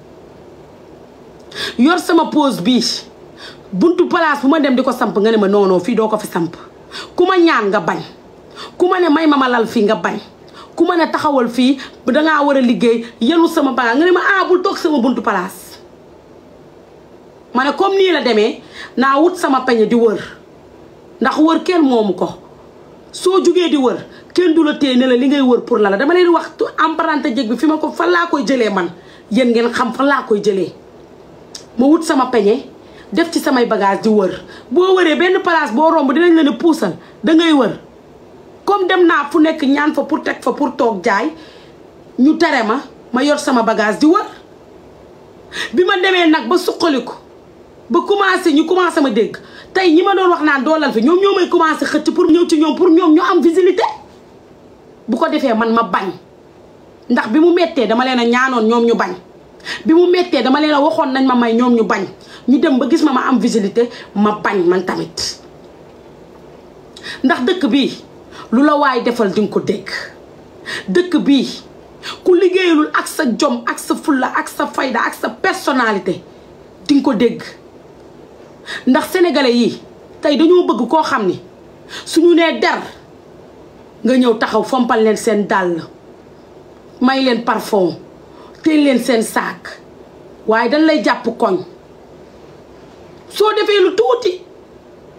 Speaker 1: yor sama pause bii buntu place bu ma dem di ko samp nga ne ma non non fii doo ko fi samp ku ma ñaan nga bañ ku ma ne may ma ma lal fii nga bañ ku ma ne taxawal fii dangaa war a liggéey yenu sama bagage nga ne ma ah bul toog sama buntu place ma ne comme nii la demee naa wut sama peñe di wër ndax wër kenn moomu ko soo jugee di wër kenn du la téye ne la li ngay wër pour la la dama leen wax emprunté jéeg bi fi ma ko fan laa koy jëlee man yéen ngeen xam fan laa koy jëlee ma wut sama peñe def ci samay bagage di wër boo wëree benn place boo romb dinañ la ne puusal dangay wër comme dem naa fu nekk ñaan fa pour teg fa pour toog jaay ñu tere ma ma yor sama bagage di wër bi ma demee nag ba suqaliku ba commencé ñu commencé ma dégg tey ñi ma doon wax naan doolal fi ñoom ñoo may commencé xëcc pour ñëw ci ñoom pour ñoom ñu am visibilité bu ko defee man ma bañ ndax bi mu mettee dama leen a ñaanoon ñoom ñu bañ bi mu mettee dama leen a waxoon nañ ma may ñoom ñu bañ ñu dem ba gis ma ma am visibilité ma bañ man tamit ndax dëkk bii lu la waay defal di nga ko dégg dëkk bii ku liggéeyalul ak sa jom ak sa fulla ak sa fayda ak sa personnalité di nga ko dégg ndax sénégalais yi tey dañoo bëgg koo xam ni suñu nee der nga ñëw taxaw fompal leen seen dàll may leen parfum teel leen seen saak waaye dañ lay jàpp koñ soo defee lu tuuti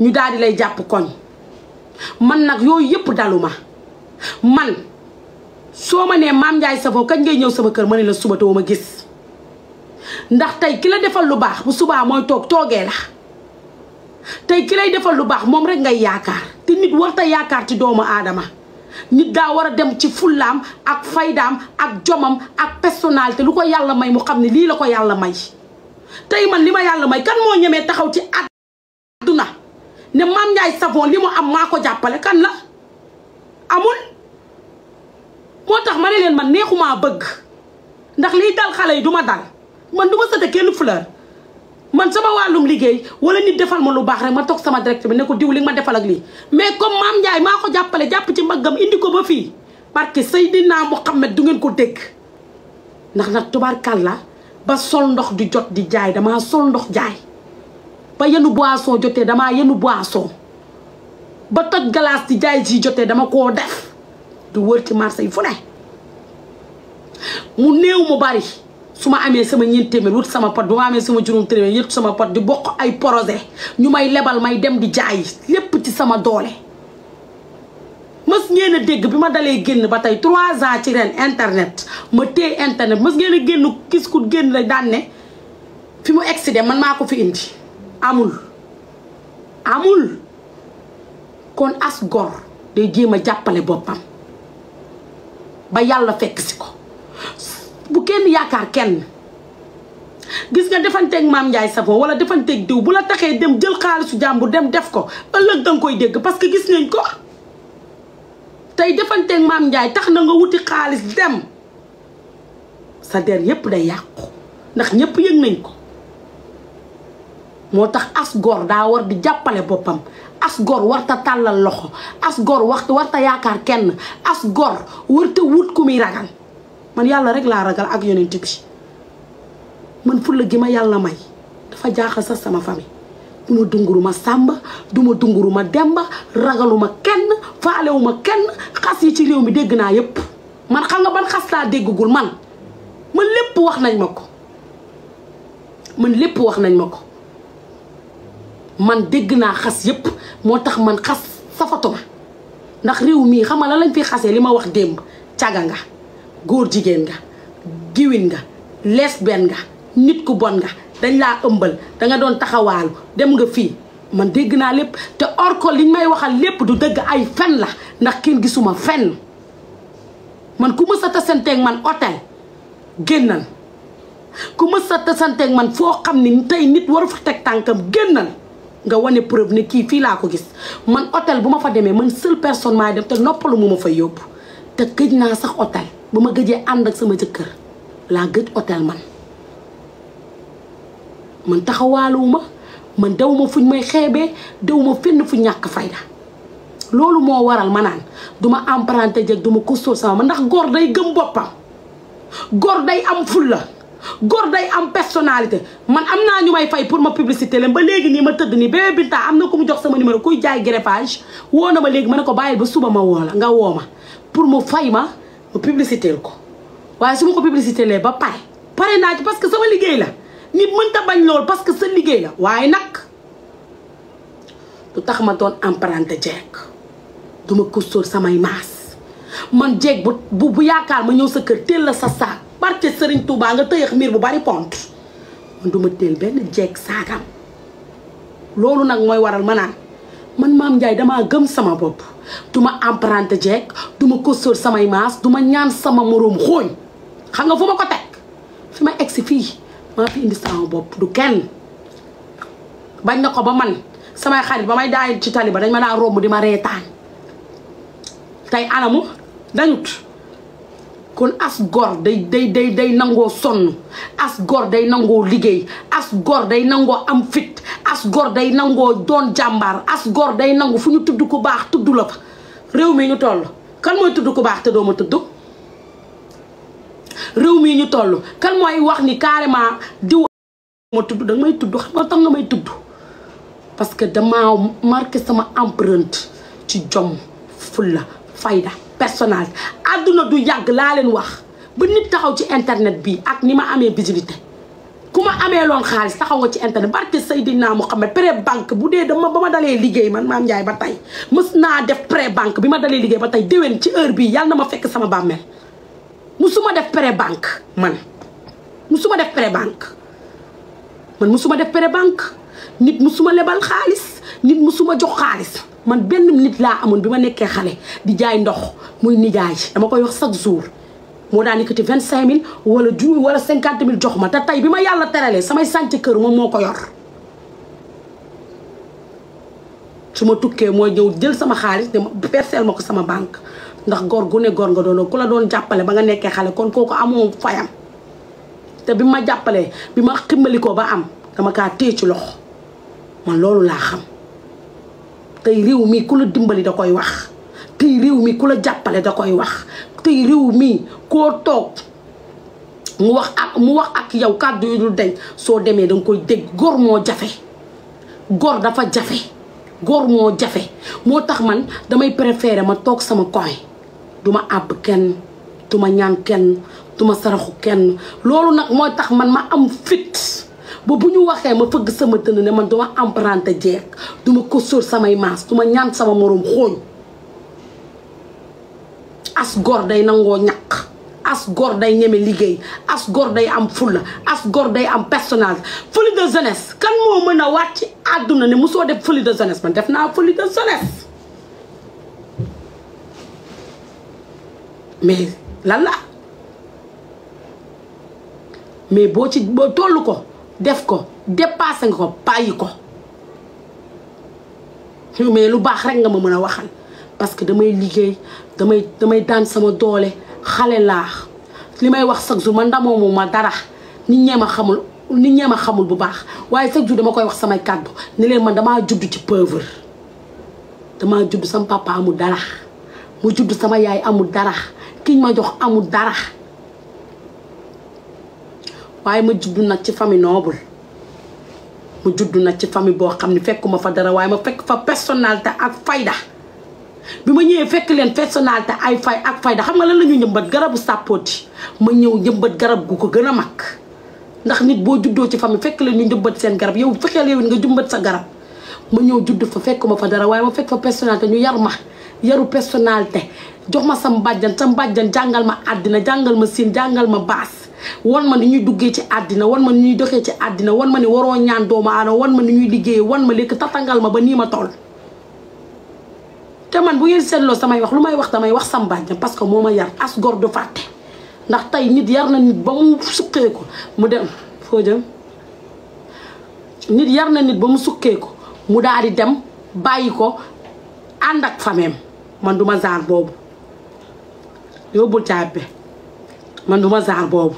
Speaker 1: ñu daal di lay jàpp koñ man nag yooyu yëpp daluma man soo ma nee Mame Ndiaye Savon kañ ngay ñëw sama kër ma ne la suba too ma gis ndax tey ki la defal lu baax bu subaa mooy toog toogee la tey ki lay defal lu baax moom rek ngay yaakaar te nit warta yaakaar ci doomu aadama nit daa war a dem ci fullaam ak faydaam ak jomam ak personnalité lu ko yàlla may mu xam ne lii la ko yàlla may tey man li ma yàlla may kan moo ñemee taxaw ci àdduna ne Mame Ndiaye Savon li mu am maa ko jàppale kan la amul moo tax ma ne leen man neexumaa bëgg ndax liy dal xale yi du ma dal man du ma sëte kenn fleur man sama wàllum liggéey wala nit defal ma lu baax rek ma toog sama direct bi ne ko diw li ma defal ak lii mais comme Mame Ndiaye maa ko jàppale jàpp ci mbaggam indi ko ba fii parce que Seydina Mohamed du ngeen ko dégg ndax nag tubaarkàlla ba sol ndox di jot di jaay damaa sol ndox jaay ba yenu boisson jotee damaa yenu boisson ba toj glace di jaay ji jotee dama koo def du wër ci marché yi fu ne mu néew mu bari su ma amee sama ñeent téeméer wut sama pot bu ma amee sama juróom téeméer yëpp sama pot di bokk ay projet ñu may lebal may dem di jaay lépp ci sama doole mës ngeen a dégg bi ma dalee génn ba tey trois ans ci ren internet ma téye internet mës ngeen a génn gis ku génn la daan ne fi mu excédé man maa ko fi indi amul amul kon as gor day jéem a jàppale boppam ba yàlla fekk si ko bu kenn yaakaar kenn gis nga defanteeg Mame Ndiaye Savon wala defanteeg diw bu la taxee dem jël xaalisu jàmbur dem def ko ëllëg danga koy dégg parce que gis nañ ko tey defanteeg Mame Ndiaye tax na nga wuti xaalis dem sa der yépp day yàqu ndax ñépp yëg nañ ko moo tax as gor daa war di jàppale boppam as gor warta tàllal loxo as gor waxtu warta yaakaar kenn as gor warta wut ku muy ragal man yàlla rek laa ragal ak yonent bi man fulla gi ma yàlla may dafa jaaxal sax sama famille du ma dunguru ma sàmba du ma dunguru ma demba ragaluma kenn faalewuma kenn xas yi ci réew mi dégg naa yépp man xam nga ban xas laa déggugul man man lépp wax nañ ma ko man lépp wax nañ ma ko man dégg naa xas yépp moo tax man xas safatuma ndax réew mii xam nga la lañ fi xasee li ma wax démb caga nga góor jigéen nga giwin nga lesbienne nga nit ku bon nga dañ laa ëmbal danga doon taxawaalu dem nga fii man dégg naa lépp te or ko liñ may waxal lépp du dëgg ay fen la ndax kenn gisuma fenn man ku mës a tasanteeg man hôtel génnal ku mës a tasanteeg man foo xam ni tey nit waru fa teg tànkam génnal nga wane preuve ne kii fii laa ko gis man hôtel bu ma fa demee man seule personne maay dem te noppalu mu ma fa yóbbu te gëj naa sax hôtel ba ma gëjee ànd ak sama jëkkër laa gëj hôtel man man taxawaaluwuma man dew ma fuñ may xeebee dew ma fenn fu ñàkk fayda loolu moo waral ma naan duma emprunté jeg duma costaud sama man ndax góor day gëm boppam góor day am fulla góor day am personnalité man am naa ñu may fay pour ma publicité leen ba léegi nii ma tëdd nii Bébé Binta am na ku mu jox sama numéro kuy jaay greffage woo na ma léegi ma ne ko bàyyil ba suba ma woo la nga woo ma pour mu fay ma ma publicité ko waaye su ma ko publicité lee ba pare pare naa ci parce que sama liggéey la nit mënta bañ lool parce que sa liggéey la waaye nag du tax ma doon emprunté jeeg duma costaud samay maas man jeeg bu bu bu yaakaar ma ñëw sa kër teel la sa saak barke Serigne Touba nga tëyax miir bu bari pont man duma teel benn jeeg saagam loolu nag mooy waral ma naan man Mame Ndiaye damaa gëm sama bopp duma emprunté jeeg duma costaud samay maas duma ñaan sama moroom xooñ xam nga fu ma ko teg fi ma egsi fii maa fi indi sama bopp du kenn bañ na ko ba man samay xarit ba may daay ci tali ba dañ ma daan romb di ma reetaan tey anamu dañut kon as gor day day day day nangoo sonn as gor day nangoo liggéey as gor day nangoo am fit as gor day nangoo doon jàmbaar as gor day nangu fu ñu tudd ku baax tudd la fa réew mi ñu toll kan mooy tudd ku baax te doo ma tudd réew mii ñu toll kan mooy wax ni carrément diw ma tudd danga may tudd xam nga tax nga may tudd parce que damaa marqué sama empreinte ci jom fulla fayda personnalité àdduna du yàgg laa leen wax ba nit taxaw ci internet bi ak ni ma amee visibilité ku ma amee loon xaalis taxaw nga ci internet barke Seydina Muhammad pré banque bu dee dama ba ma dalee liggéey man Mame Ndiaye ba tey mës naa def pré banque bi ma dalee liggéey ba tey déwén ci heure bii yàlla na ma fekk sama bàmmeel musuma def pré banque man musuma def pré banque man musuma def pré banque nit musuma lebal xaalis nit musuma jox xaalis man benn nit laa amoon bi ma nekkee xale di jaay ndox muy nijaay dama koy wax chaque jour moo daan yëkkati vingt cinq mille wala ju wala cinquante mille jox ma te tey bi ma yàlla teralee samay sànc kër moom moo ko yor su ma tukkee mooy ñëw jël sama xaalis ne ma perseel ma ko sama banque ndax góor gu ne góor nga doon ku la doon jàppale ba nga nekkee xale kon kooku amoo fayam te bi ma jàppalee bi ma ximmali ko ba am dama kaa téye ci loxo man loolu laa xam tey réew mi ku la dimbali da koy wax tey réew mi ku la jàppale da koy wax tey réew mi koo toog mu wax ak mu wax ak yow kàddu yu dul deñ soo demee danga koy dégg góor moo jafe góor dafa jafe góor moo jafe moo tax man damay préférer ma toog sama coin duma àbb kenn duma ñaan kenn duma saraxu kenn loolu nag mooy tax man ma am fit ba bu ñu waxee ma fëgg sama dënn ne man duma emprunté jeeg duma ko sóor samay maas duma ñaan sama moroom xooñ as góor day nangoo ñaq as góor day ñeme liggéey as góor day am fulla as góor day am personnalité folie de jeunesse kan moo mën a wàcc àdduna ne mosoo def folie de jeunesse man def naa folie de jeunesse mais lan la mais boo ci boo tollu ko def ko dépassé nga ko bàyyi ko mais lu baax rek nga ma mën a waxal parce que damay liggéey damay damay daan sama doole xale laa li may wax chaque jour man ndamoo ma dara nit ñee ma xamul nit ñee ma xamul bu baax waaye chaque jour dama koy wax samay kàddu ne leen man damaa judd ci pauvre damaa judd sama papa amul dara mu judd sama yaay amul dara kiñ ma jox amul dara waaye ma judd nag ci famille noble mu judd nag ci famille boo xam ne fekkuma fa dara waaye ma fekk fa personnalité ak fayda bi ma ñëwee fekk leen personnalité ay fay ak fayda xam nga lan la ñu njëmbat garabu sàppooti ma ñëw njëmbat garab gu ko gën a mag ndax nit boo juddoo ci famille fekk leen ñu njëmbat seen garab yow fekkeel yow nga jumbat sa garab ma ñëw judd fa fekkuma fa dara waaye ma fekk fa personnalité ñu yar ma yaru personnalité jox ma sam mbàjjan sam mbàjjan jàngal ma àddina jàngal ma siin jàngal ma baas wan ma ni ñuy duggee ci àddina wan ma ni ñuy doxee ci àddina wan ma ni waroo ñaan doomu aadama wan ma ni ñuy liggéeyee wan ma léegi tatangal ma ba nii ma toll te man bu ngeen seetloo samay wax lu may wax damay wax sam mbàjjan parce que moo ma yar as góor du fàtte ndax tey nit yar na nit ba mu sukkee ko mu dem foo jëm nit yar na nit ba mu sukkee ko mu daal di dem bàyyi ko ànd ak fameem man du ma zaar boobu yóbbul caabi man du ma zaar boobu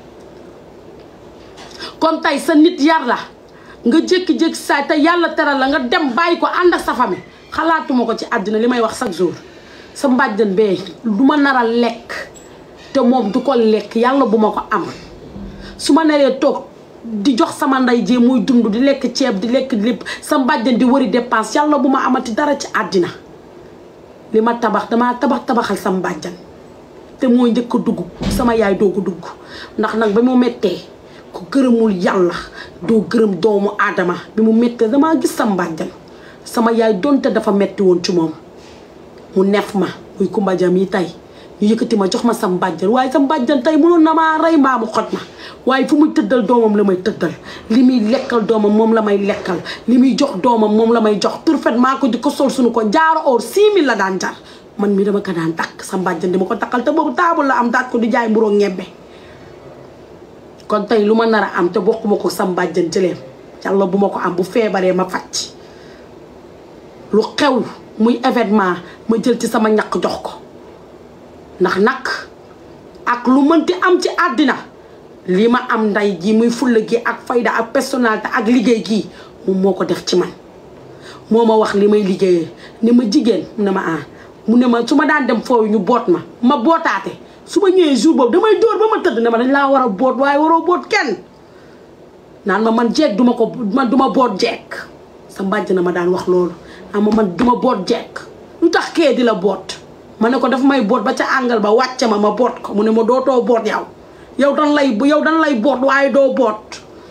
Speaker 1: kon tey sa nit yar la nga jékki-jékki saay te yàlla teral la nga dem bàyyi ko ànd ak sa famille xalaatuma ko ci àddina li may wax chaque jour sa mbàjjan bee du ma nar a lekk te moom du ko lekk yàlla bu ma ko am su ma naree toog di jox sama nday jee muy dund di lekk ceeb di lekk lépp sa mbàjjan di wëri dépense yàlla bu ma amati dara ci àddina li ma tabax damaa tabax tabaxal sa mbàjjan te mooy njëkk a dugg sama yaay doo ko dugg ndax nag ba mu mettee ku gërëmul yàlla doo gërëm doomu aadama bi mu mettee damaa gis sa mbàjjan sama yaay donte dafa metti woon ci moom mu neef ma muy Kumba Jam yi tey ñu yëkkati ma jox ma sa mbàjjan waaye sa mbàjjan tey mënoon na maa rey mbaa mu xot ma waaye fu muy tëddal doomam la may tëddal li muy lekkal doomam moom la may lekkal li muy jox doomam moom la may jox turfet maa ko di ko sol suñu ko jaaro or six mille la daan jar man mi dama ko daan takk sa mbàjjan di ma ko takkal te boobu taabul la am daat ko di jaay mburoo ñebbe kon tey lu ma nar a am te bokkuma ko sa mbàjjan jëleem yàlla bu ma ko am bu feebaree ma faj lu xew muy événement ma jël ci sama ñaq jox ko ndax nag ak lu mënti am ci àddina li ma am nday ji muy fulla gi ak fayda ak personnalité ak liggéey gii moom moo ko def ci man moo ma wax li may liggéeyee ni ma jigéen mu ne ma ah mu ne ma su ma daan dem foofu ñu boot ma ma bootaate su ma ñëwee jour boobu damay dóor ba ma tëdd ne ma dañ laa war a boot waaye waroo boot kenn naan ma man jeeg duma ko man duma boot jeeg sa mbàjj na ma daan wax loolu ama man duma boot jeeg lu tax kee di la boot ma ne ko dafa may boot ba ca àngal ba wàcce ma ma boot ko mu ne ma dootoo boot yow yow dan lay yow dan lay boot waaye doo boot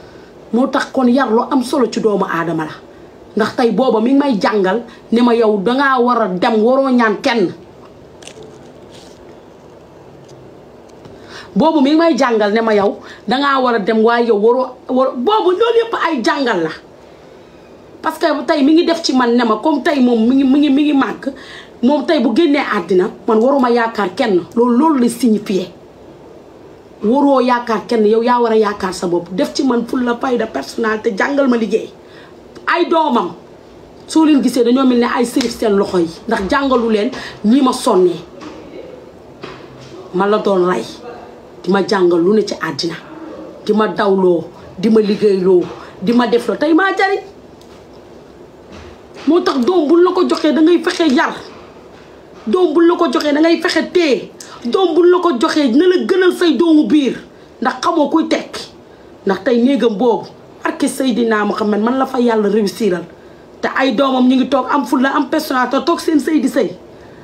Speaker 1: moo tax kon yar lu am solo ci doomu aadama la ndax tey booba mi ngi may jàngal ne ma yow dangaa war a dem waroo ñaan kenn boobu mi ngi may jàngal ne ma yow dangaa war a dem waaye yow waroo war boobu loolu yëpp ay jàngal la parce que tey mi ngi def ci man ne ma comme tey moom mi ngi mi ngi mi ngi màgg moom tey bu génnee àddina man waruma yaakaar kenn loolu loolu la signifié waroo yaakaar kenn yow yaa war a yaakaar sa bopp def ci man fulla fayda personnalité jàngal ma liggéey ay doomam soo leen gisee dañoo mel ne ay sërif seen loxo yi ndax jàngalu leen ñii ma sonnee ma la doon rey di ma jàngal lu ne ci àddina di ma dawloo di ma liggéeyloo di ma def loo tey maa jariñ moo tax doom buñ la ko joxee da ngay fexe yar doom buñ la ko joxee da ngay fexe téye doom buñ la ko joxee na la gënal say doomu biir ndax xamoo kuy tekki ndax tey néegam boobu barke Seydina Muhammad man la fa yàlla réussiral te ay doomam ñu ngi toog am fulla am personnalité toog seen sëy di sëy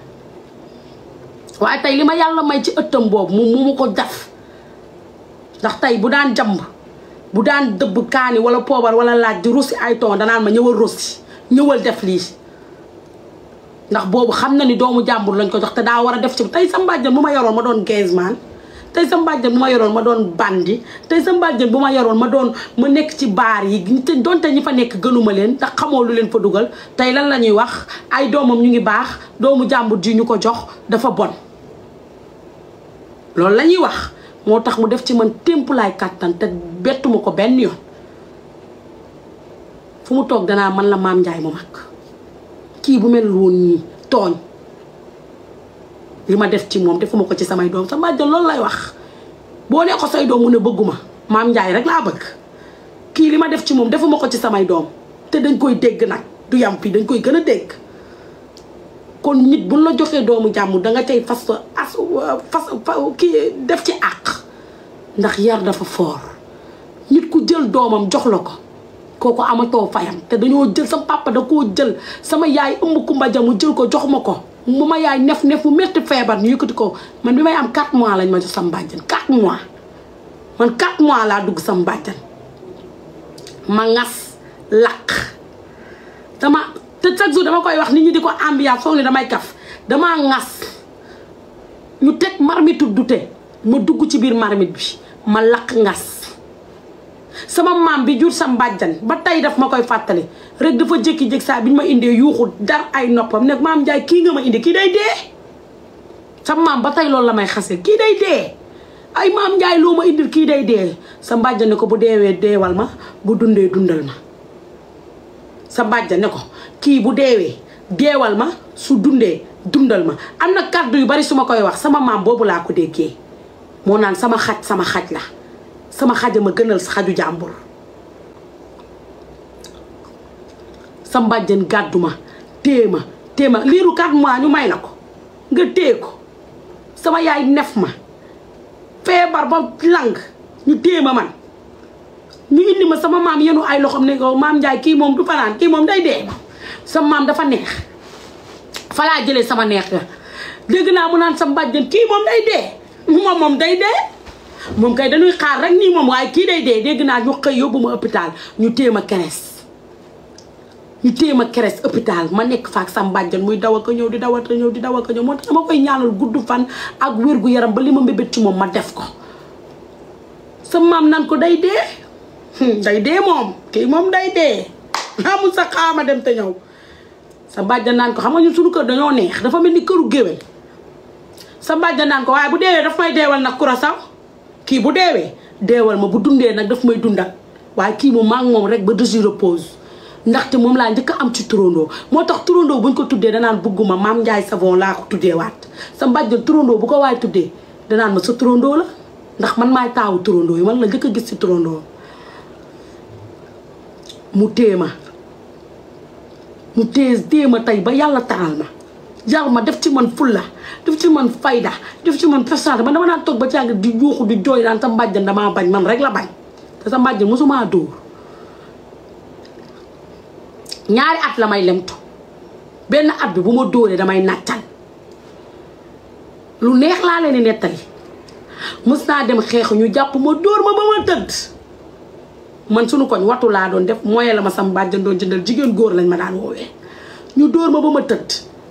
Speaker 1: waaye tey li ma yàlla may ci ëttam boobu moom mu ma ko def ndax tey bu daan jamb bu daan dëbb kaani wala poobar wala laaj di russi ay ton danaan ma ñëwal russi ñëwal def lii ndax boobu xam na ni doomu jàmbur lañ ko jox te daa war a def ci tey sa mbàjjan bu ma yoroon ma doon gazman tey sa mbàjjan bu ma yoroon ma doon bandi tey sa mbàjjan bu ma yoroon ma doon ma nekk ci baar yi te donte ñi fa nekk gënuma leen ndax xamoo lu leen fa dugal tey lan la ñuy wax ay doomam ñu ngi baax doomu jàmbur ji ñu ko jox dafa bon loolu la ñuy wax moo tax mu def ci man témpulaay kàttan te bettuma ko benn yoon fu mu toog danaa man la Maam Njaay mu mag kii bu mel woon nii tooñ li ma def ci moom defuma ko ci samay doom sa mbàjjan loolu lay wax boo nee ko say doom mu ne bëgguma Maam Njaay rek laa bëgg kii li ma def ci moom defuma ko ci samay doom te dañ koy dégg nag du yam fii dañ koy gën a dégg kon nit buñ la joxee doomu jàmm danga cay fas as fas kii def ci àq ndax yar dafa foor nit ku jël doomam jox la ko kooku amatoo fayam te dañoo jël sama papa da koo jël sama yaay ëmb kumba jamu jël ko jox ma ko mu ma yaay nef nef mu métti feebar ñu yëkkati ko man bi may am quatre mois lañ ma jox sama bàjjan quatre mois man quatre mois laa dugg sama bàjjan ma ngas lakk dama te chaque jour dama koy wax nit ñi di ko ambiance foog ne damay kaf damaa ngas ñu teg marmite dute ma dugg ci biir marmite bi ma lakk ngas sama maam bi jur sa mbàjjan ba tey daf ma koy fàttali rek dafa jékki-jékki saa bi ñu ma indee yuuxu dar ay noppam ne Maam Njaay kii nga ma indi kii day dee sa maam ba tey loolu la may xase kii day dee ay Maam Njaay loo ma indil kii day dee sa mbàjjan ne ko bu deewee deewal ma bu dundee dundal ma sa mbàjjan ne ko kii bu deewee deewal ma su dundee dundal ma am na kàddu yu bari su ma koy wax sama maam boobu laa ko déggee moo naan sama xaj sama xaj la sama xaja ma gënal sa xaju jàmbur sa mbàjjan gàddu ma téye ma téye ma liiru quatre mois ñu may la ko nga téye ko sama yaay nef ma feebar ba lang ñu téye ma man ñu indi ma sama maam yenu ay loxoom ne ko Maam Njaay kii moom du fanaan kii moom day dee sama maam dafa neex fa laa jëlee sama neex la dégg naa mu naan sa mbàjjan kii moom day dee moom moom day dee moom kay dañuy xaar rek nii moom waaye kii day dee dégg naa ñu xëy yóbbu ma hôpital ñu téye ma keres ñu téye ma keres hôpital ma nekk faak sa mbàjjan muy daw ak a ñëw di daw ak a ñëw di daw ak a ñëw moo tax dama koy ñaanal gudd fan ak wér gu yaram ba li ma mbébét ci moom ma def ko sa maam nan ko day dee day dee moom kii moom day dee amul sa xaama dem te ñëw sa mbàjjan naan ko xam nga ñun suñu kër dañoo neex dafa mel ni këru géwél sa mbàjjan naan ko waaye bu deewee daf may deewal nag kura saw kii bu deewee deewal ma bu dundee nag daf may dundal waaye kii moom maa ngi moom rek ba de repose ndaxte moom laa njëkk a am ci turandoo moo tax turandoo buñ ko tuddee danaan bugguma Maam Njaay Savon laa ko tuddee waat sa mbàjjan turandoo bu ko waaye tuddee danaan ma sa turandoo la ndax man maay taawu turandoo yi man la njëkk a gis ci turandoo mu téye ma mu téye téye ma tey ba yàlla taral ma yàlla ma def ci man fulla def ci man fayda def ci man personnalité man dama naan toog ba ci yàgg di yuuxu di jooy naan sa mbàjjan damaa bañ man rek la bañ te sa mbàjjan mosumaa dóor ñaari at la may lemtu benn at bi bu ma dóoree damay nàccal lu neex laa leen di nettali mës naa dem xeexu ñu jàpp ma dóor ma ba ma tëdd man suñu koñ watu laa doon def moyen la ma sam bàjjan doon jëndal jigéen góor lañ ma daan woowee ñu dóor ma ba ma tëdd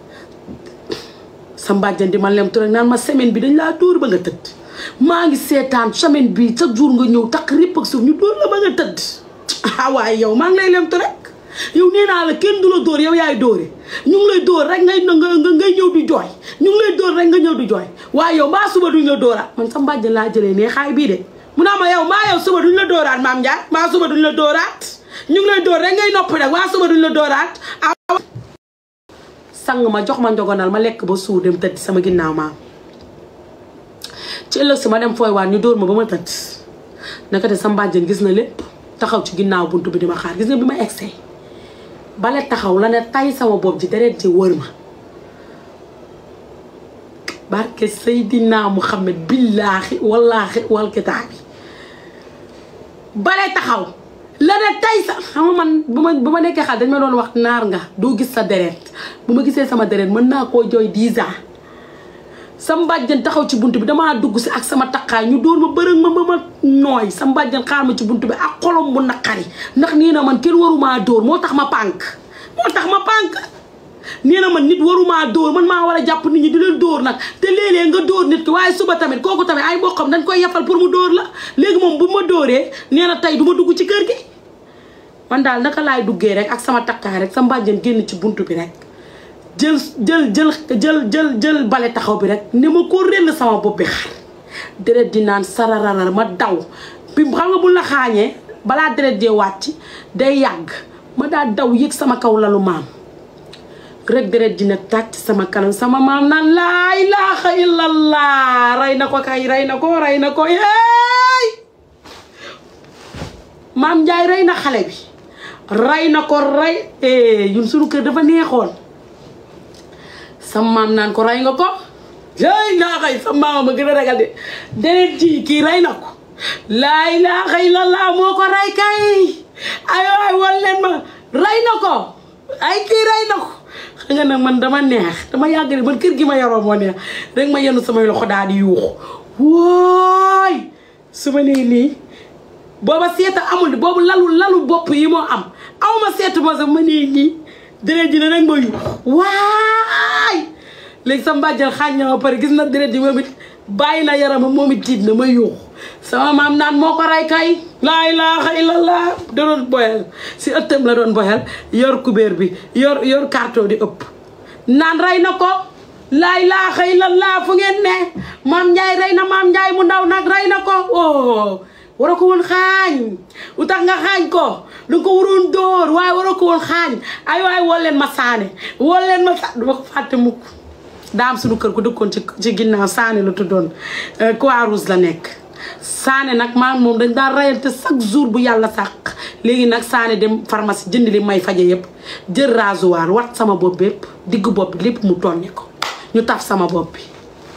Speaker 1: sam bàjjan di ma lem tu rek naan ma semaine bi dañ laa dóor ba nga tëdd maa ngi seetaan semaine bi chaque jour nga ñëw takk ripp ak suuf ñu dóor la ba nga tëdd ah waaye yow maa ngi lay lem tu rek yow nee naa la kenn du la dóor yow yaay dóore ñu ngi lay dóor rek ngay ngay ñëw di jooy ñu ngi lay dóor rek nga ñëw di jooy waaye yow maa suba duñ la dóoraat man sam bàjjan laa jëlee ne xaay bii de mu naa ma yow maa yow suba duñ la dóoraat maam Ndiaye maa suba duñ la dóoraat ñu ngi lay dóor rek ngay noppi rek waa suba duñ la dóoraat sang ma jox ma njogonal ma lekk ba suur dem tëdd sama ginnaaw maam ci ëllëg si ma dem fooy waan ñu dóor ma ba ma tëdd naka te sam bàjjan gis na lépp taxaw ci ginnaaw buntu bi di ma xaar gis nga bi ma egsee bale taxaw la ne tay sama bopp ji deret ji wër ma barke Seydina Muhammad billaahi wallaahi wal kitaabi bale taxaw la ne tay sa xam nga man bu ma bu ma nekkee xal dañ ma doon wax naar nga doo gis sa deret bu ma gisee sama deret mën naa koo jooy dix ans sama bàjjan taxaw ci buntu bi damaa dugg si ak sama taqaay ñu dóor ma bërëg ma ba ma nooy sama bàjjan xaar ma ci buntu bi ak xolom bu naqari ndax nee na man kenn warumaa dóor moo tax ma pànk moo tax ma pànk nee na man nit warumaa dóor man maa war a jàpp nit ñi di leen dóor nag te léeg-léeg nga dóor nit ki waaye suba tamit kooku tamit ay mboqam dañ koy yafal pour mu dóor la léegi moom bu ma dóoree nee na tey du ma dugg ci kër gi man daal naka laay duggee rek ak sama taqaay rek sama bàjjan génn ci buntu bi rek jël jël jël jël jël jël bale taxaw bi rek ni ma ko réll sama bopp bi xar deret di naan sarararar ma daw bi xam nga bu la xaañee balaa deret dee wàcc day yàgg ma daa daw yëg sama kaw lalu maam rek deret dina tàcc sama kanam sama maam naan laa ilaaha illallah rey na ko kay rey na ko rey na ko yeey maam Njaay rey na xale bi rey na ko rey ñun suñu kër dafa neexoon sama maam naan ko rey nga ko yéy naa xëy sama maam ma gën a ragal de deret ji kii rey na ko laa ilaaha illallah moo ko rey kay ay waay wal leen ma rey na ko ay kii rey na ko xam nga nag man dama neex dama yàgg ne man kër gi ma yoroo moo neex rek ma yenn samay loxo daal di yuuxu wooy su ma nee nii booba seeta amul boobu lalu lalu bopp yi moo am aw ma seetu ma sa ma nee nii deret ji ne rek ma yu waay léegi sa mbàjjal xaañ na ma pare gis na deret ji moom it bàyyi na yarama moom it tiit na ma yuuxu sama maam naan moo ko rey kay laa ilaaha illallah da doon boyal si ëttam la doon boyal yor kubéer bi yor yor carton di ëpp naan rey na ko laa ilaaha illallah fu ngeen ne maam Njaay rey na maam Njaay mu ndaw nag rey na ko oh waroo ko woon xaañ lu tax nga xaañ ko lu ko waroon dóor waaye waroo ko woon xaañ ay waay wol leen ma saane wol leen ma sa duma ko fàtte mukk daam suñu kër ko dëkkoon ci ci ginnaaw saane la tuddoon Croix-Rouge la nekk saane nag maa moom dañ daan rayante chaque jour bu yàlla sàq léegi nag saane dem pharmacie jënd li may faje yëpp jël rasoir wat sama bopp bépp digg bopp bi lépp mu tonni ko ñu taf sama bopp bi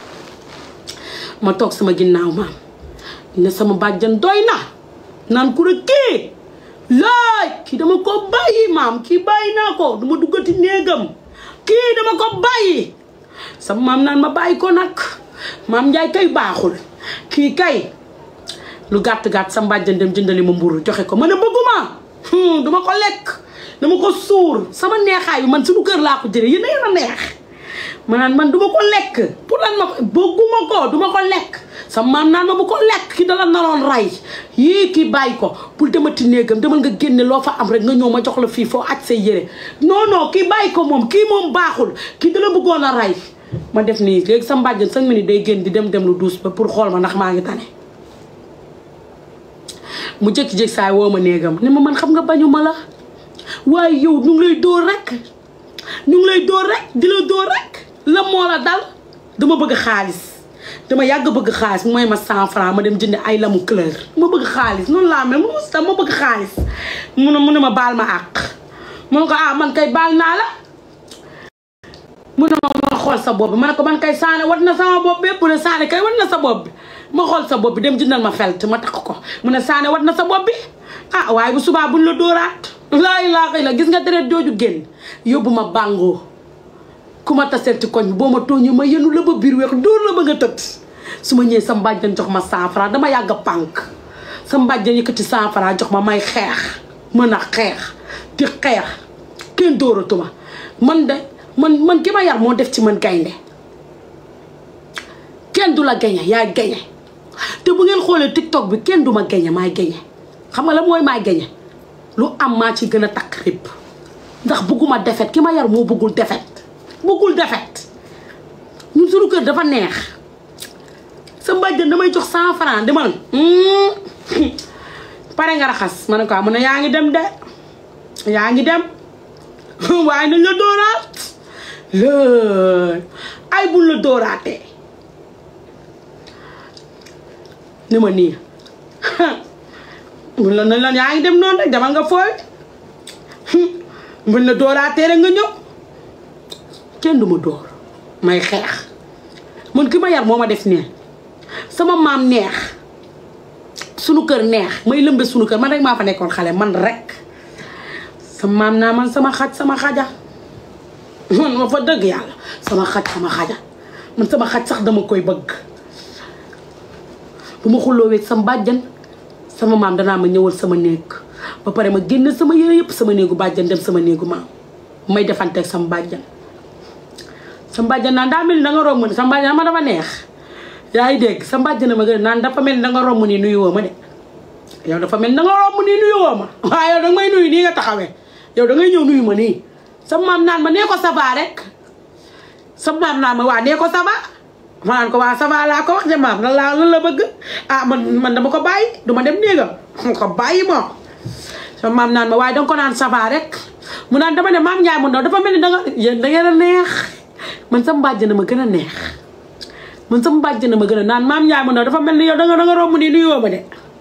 Speaker 1: ma toog sama ginnaaw maam ne sama bàjjan doy na naan ku rek kii laay kii dama ko bàyyi maam kii bàyyi naa ko duma duggati néegam kii dama ko bàyyi sama maam naan ma bàyyi ko nag maam Njaay kay baaxul kii kay lu gàtt-gàtt sa mbàjjan dem jëndali ma mburu joxe ko ma ne bëgguma duma ko lekk dama ko suur sama neexaay bi man suñu kër laa ko jëlee yéen a neex ma naan man duma ko lekk pour lan ma ko bëgguma ko duma ko lekk sama maam naan ma bu ko lekk ki dala naroon ray yii kii bàyyi ko pour demati néegam demal nga génne loo fa am rek nga ñëw ma jox la fii foo aj say yére non non kii bàyyi ko moom kii moom baaxul kii dala bëggoon a ray ma def nii léegi sa mbàjjan cinq minutes day génn di dem dem lu duus ba pour xool ma ndax maa ngi tane mu jékki-jékki saay woo ma néegam ne ma man xam nga bañu ma la waaye yow ñu ngi lay dóor rek ñu ngi lay dóor rek di la dóor rek la moo la dal dama bëgg xaalis dama yàgg bëgg xaalis mooy ma cent franc ma dem jënd ay lamu couleur ma bëgg xaalis noonu laa mel mu ma bëgg xaalis mu ne mu ne ma baal ma àq mu ne ko ah man kay baal naa la mu ne ma ma xool sa bopp bi ma ne ko man kay saane wat na sama bopp bépp mu ne saane kay wat na sa bopp bi ma xool sa bopp bi dem jëndal ma felt ma takk ko mu ne saane wat na sa bopp bi ah waaye bu subaa buñ la dóoraat laa ilaaha illa gis nga deret jooju génn yóbbu ma bàngoo ku ma taseel ci koñ boo ma tooñee ma yenu la ba biir weex dóor la ba nga tëdd su ma ñëwee sa mbàjjan jox ma cent franc dama yàgg a pànk sa mbàjjan yëkkati cent francs jox ma may xeex mën a xeex di xeex kenn dóoratuma man de man man ki ma yar moo def ci man gaynde kenn du la gañe yaay gañe te bu ngeen xoolee TikTok bi kenn du ma gañe maay gañe xam nga la mooy maay gañe lu am maa ci gën a takk rip ndax bëgguma defet ki ma yar moo bëggul defet bëggul defet ñun suñu kër dafa neex sa mbàjjan damay jox cent francs demal pare nga raxas ma ne ko mu ne yaa ngi dem de yaa ngi dem waaye nañ la dóoraat la ay bul la dóoraatee ni ma nii bul la nañ la yaa ngi dem noonu rek demal nga fooy bul la dóoraatee rek nga ñëw kenn du ma dóor may xeex man ki ma yar moo ma def nee sama maam neex sunu kër neex may lëmbe sunu kër man rek maa fa nekkoon xale man rek sama maam naa man sama xaj sama xaja man ma fa dëgg yàlla sama xaj sama xaja man sama xaj sax dama koy bëgg bu ma xulloowee sama bàjjan sama maam danaa ma ñëwal sama néeg ba pare ma génn sama yére yëpp sama néegu bàjjan dem sama néegu maam may defanteeg sama bàjjan sama bàjjan naan daa mel ni da nga romb ni sama bàjjan ma dafa neex yaa ngi dégg sa mbàjj na ma gën naan dafa mel ni da nga romb nii nuyu woo ma de yow dafa mel ni da nga romb nii nuyu woo ma waaye yow danga may nuyu nii nga taxawee yow da ngay ñëw nuyu ma nii sa maam naan ma nee ko ça va rek sa maam naan ma waa nee ko ça va ma naan ko waa ça va laa ko wax de maam lan laa lan la bëgg ah man man dama ko bàyyi duma dem néegam ma ko bàyyi moo sa maam naan ma waaye danga ko naan ça va rek mu naan dama ne maam Ndiaye mu ndaw dafa mel ni da nga yéen da ngeen a neex man sa mbàjj na ma gën a neex man sama bàjj na ma gën a naan maam Ndiaye ma ndaw dafa mel ni yow danga danga romb nii nuyoo ma de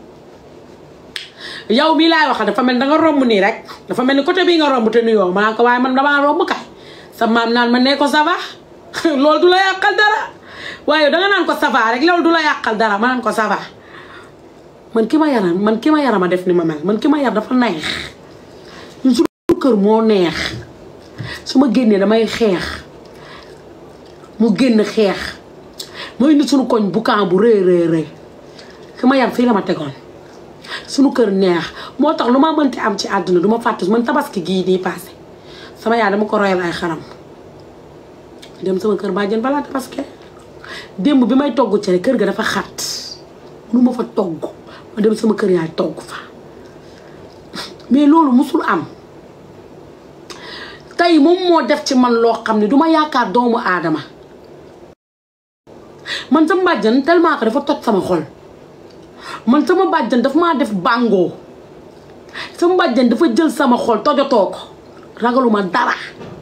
Speaker 1: yow mii laay wax dafa mel ni danga romb nii rek dafa mel ni côté bii nga romb te nuyoo ma naan ko waaye man damaa romb kay sa maam naan ma nee ko ça va loolu du la yàqal dara waaye danga naan ko ça va rek loolu du la yàqal dara ma naan ko ça va man ki ma yaram man ki ma yaram a def ni ma mel man ki ma yar dafa neex ñun suñu kër moo neex su ma génnee damay xeex mu génn xeex mooy nit suñu koñ bu kaan bu rëy rëy rëy ki ma yar fii la ma tegoon suñu kër neex moo tax lu ma mënti am ci àdduna du ma fàtte man tabaski gii nii passé sama yaay dama ko royal ay xaram dem sama kër bàjjen balaa tabaski démb bi may togg cere kër ga dafa xat nu ma fa togg ma dem sama kër yaay togg fa mais loolu musul am tey moom moo def ci man loo xam ne du ma yaakaar doomu aadama man sama bàjjan tellement que dafa toj sama xol man sama bàjjan dafa maa def bàngoo sama bàjjan dafa jël sama xol tojotoo ko ragaluma dara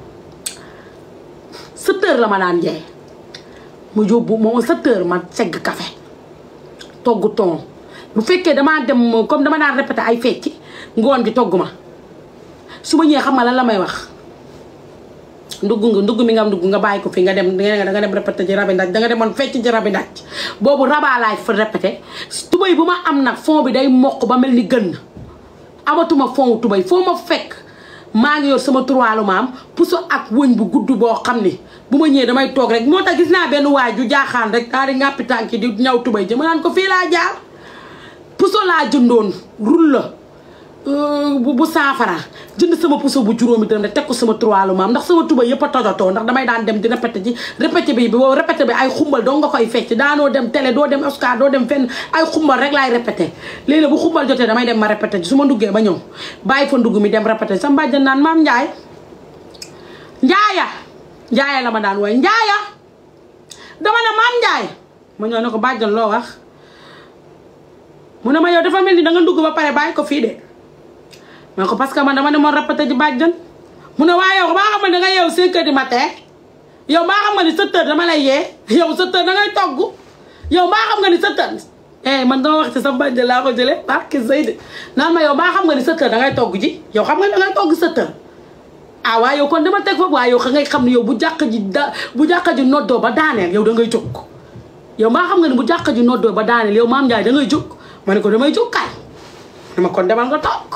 Speaker 1: sept heures la ma daan jee mu yóbbu moom sept heures ma segg café togg ton bu fekkee damaa dem comme dama daan répété ay fecci ngoon gi togg ma su ma ñëwee xam nga lan la may wax ndugg nga ndugg mi nga am ndugg nga bàyyi ko fi nga dem da nga dem répété ci rabi ndaj da nga demoon fecc ci rabi ndaj boobu rabaa laay fa répété tubay bu ma am nag fond bi day mokk ba mel ni gën amatuma fond tubay foo ma fekk maa ngi yor sama turwaalu maam puso ak wëñ bu gudd boo xam ni bu ma ñëwee damay toog rek moo tax gis naa benn waay ju jaaxaan rek daal di ŋàppi tànki di ñaw tubay ji ma naan ko fii laa jaar puso laa jëndoon rul la bu saafara jënd sama puso bu juróomi dërëm rek teg ko sama turwaalu maam ndax sama tubay yëpp a tojotoo ndax damay daan dem di répété ji répété bi boobu répété bi ay xumbal doo nga koy fecc daanoo dem télé doo dem Oscar doo dem fenn ay xumbal rek laay répété léegi bu xumbal jotee damay dem ma répété ji su ma nduggee ba ñëw bàyyi fa ndugg mi dem répété sama bàjjan naan maam Njaay Njaaya Njaaya la ma daan wooye Njaaya dama ne maam Njaay ma ñëw ne ko bàjjan loo wax mu ne ma yow dafa mel ni da nga ndugg ba pare bàyyi ko fii de ma ko parce que man dama ne moon répété ji bàjjan mu ne waaye yow maa xam ne da nga yeew cinq heures du matin yow maa xam nga ni sept heures dama lay yee yow sept heures da ngay togg yow maa xam nga ni sept heures eh man dama wax ci sa bàjjan laa ko jëlee barke Seydi naan ma yow maa xam nga ni sept heures da ngay togg ji yow xam nga da ngay togg sept heures ah waaye yow kon dama teg foofu waaye yow xa ngay xam ne yow bu jàq ji da bu jàq ji noddoo ba daaneel yow da ngay jóg yow maa xam nga ni bu jàq ji noddoo ba daaneel yow maam Njaay da ngay jóg ma ne ko damay jóg kay dama kon demal nga toog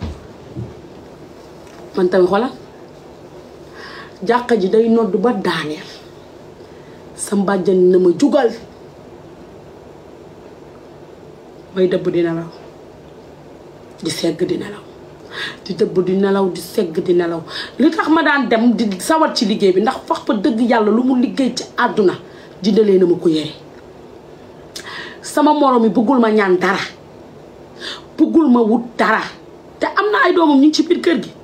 Speaker 1: man tamit xoolal jàkka ji day nodd ba daaneel sa mbàjjan na ma jugal may dëbb dina la di segg di nelaw di dëbb di nelaw di segg di nelaw li tax ma daan dem di sawar ci liggéey bi ndax wax fa dëgg yàlla lu mu liggéey ci àdduna dindalee na ma ko yére sama moroom yi bëggul ma ñaan dara bëggul ma wut dara te am na ay doomam ñu ngi ci biir kër gi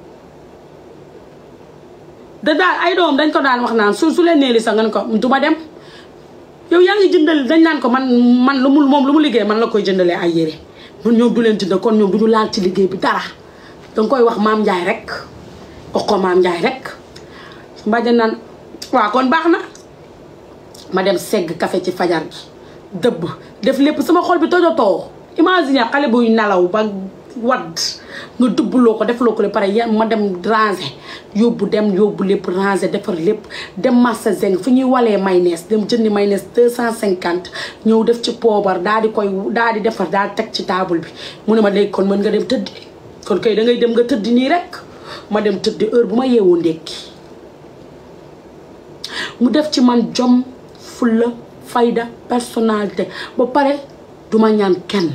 Speaker 1: da daal ay doomam dañ ko daan wax naan su su leen neeli sax nga ne ko du ma dem yow yaa ngi jëndal dañ naan ko man man lu mu moom lu mu liggéey man la koy jëndalee ay yére man ñoom du leen jëndal kon ñoom du ñu laal ci liggéey bi dara danga koy wax maam Njaay rek wax ko maam Njaay rek mbàjjan naan waaw kon baax na ma dem segg café ci fajar gi dëbb def lépp sama xol bi tojotoo imagine xale buy nelaw ba wadd nga dëbbuloo ko defloo ko le pare ya ma dem ranger yóbbu dem yóbbu lépp ranger defar lépp dem marché zeng fu ñuy walee mayonnaise dem jëndi mayonnaise deux cent cinquante ñëw def ci poobar daal di koy daal di defar daal di teg ci table bi mu ne ma léegi kon mën nga dem tëddi kon kay da ngay dem nga tëddi nii rek ma dem tëddi heure bu ma yeewoo ndékki mu def ci man jom fulla fayda personnalité ba pare duma ñaan kenn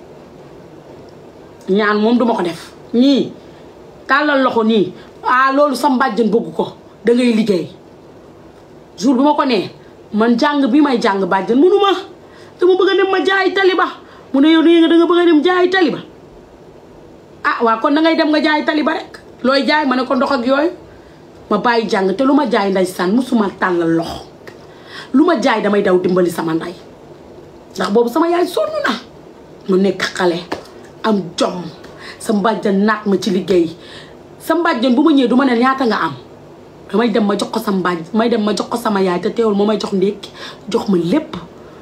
Speaker 1: ñaan moom duma ko def nii tàllal loxo nii ah loolu sa mbàjjan bëgg ko da ngay liggéey jour bi ma ko nee man jàng bi may jàng bàjjan mënuma dama bëgg a dem ma jaay taliba mu ne yow nii nga da nga bëgg a dem jaay taliba ah waa kon da ngay dem nga jaay taliba rek looy jaay ma ne ko ndox ak yooyu ma bàyyi jàng te lu ma jaay ndeysaan musuma tàllal loxo lu ma jaay damay daw dimbali sama ndey ndax boobu sama yaay sonn na mu nekk xale am jom sa mbàjjan naat ma ci liggéey sa mbàjjan bu ma ñëwee du ma ne ñaata nga am damay dem ma jox ko sa mbàjj may dem ma jox ko sama yaay te teewul moo may jox ndékki jox ma lépp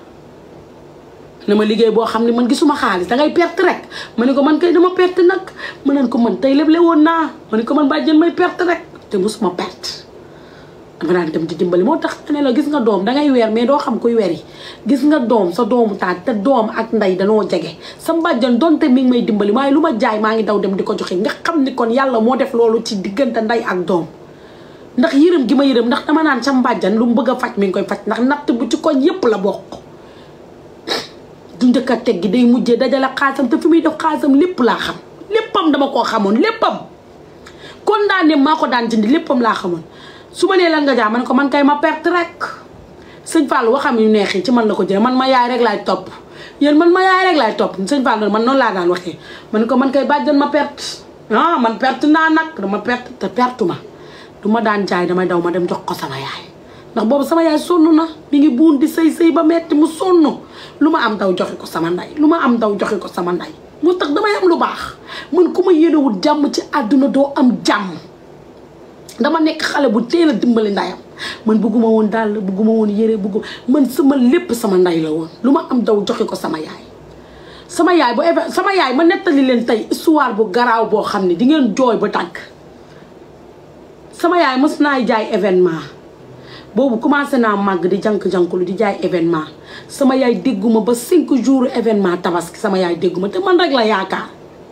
Speaker 1: ne ma liggéey boo xam ne man gisuma xaalis dangay perte rek ma ne ko man kay dama perte nag ma ne ko man tey lépp le woon naa ma ne ko man mbàjjan may perte rek te musuma perte dama daan dem di dimbali moo tax ne la gis nga doom dangay weer mais doo xam kuy weri gis nga doom sa doomu taat te doom ak ndey danoo jege sa mbàjjan donte mi ngi may dimbali waaye lu ma jaay maa ngi daw dem di ko joxe nga xam ni kon yàlla moo def loolu ci diggante ndey ak doom ndax yërëm gi ma yërëm ndax dama naan sa mbàjjan lu mu bëgg a faj mi ngi koy faj ndax natt bu ci koñ yépp la bokk du njëkk a teg gi day mujjee dajale xaasam te fi muy def xaasam lépp laa xam léppam dama koo xamoon léppam kon daan ne maa ko daan jëndi léppam laa xamoon su ma nee lan nga jaa ma ne ko man kay ma perte rek sëñ Fall waxam yu neex yi ci man la ko jëlee man ma yaay rek laay topp yéen man ma yaay rek laay topp sëñ Fall man noonu laa daan waxee ma ne ko man kay bàjjan ma perte ah man perte naa nag dama perte te perte ma du ma daan jaay damay daw ma dem jox ko sama yaay ndax boobu sama yaay sonn na mi ngi buun di sëy sëy ba metti mu sonn lu ma am daw joxe ko sama ndey lu ma am daw joxe ko sama ndey moo tax damay am lu baax man ku ma yéenewul jàmm ci àdduna doo am jàmm dama nekk xale bu teel a dimbali ndayam man bëgguma woon daal bëgguma woon yére bëggu man sama lépp sama nday la woon lu ma am daw joxe ko sama yaay sama yaay bu sama yaay ma nettali leen tey histoire bu garaaw boo xam ne di ngeen jooy ba tàgg sama yaay mës naay jaay événement boobu commencé naa màgg di jank-jankulu di jaay événement sama yaay dégguma ba cinq jours événement tabaski sama yaay dégguma te man rek la yaakaar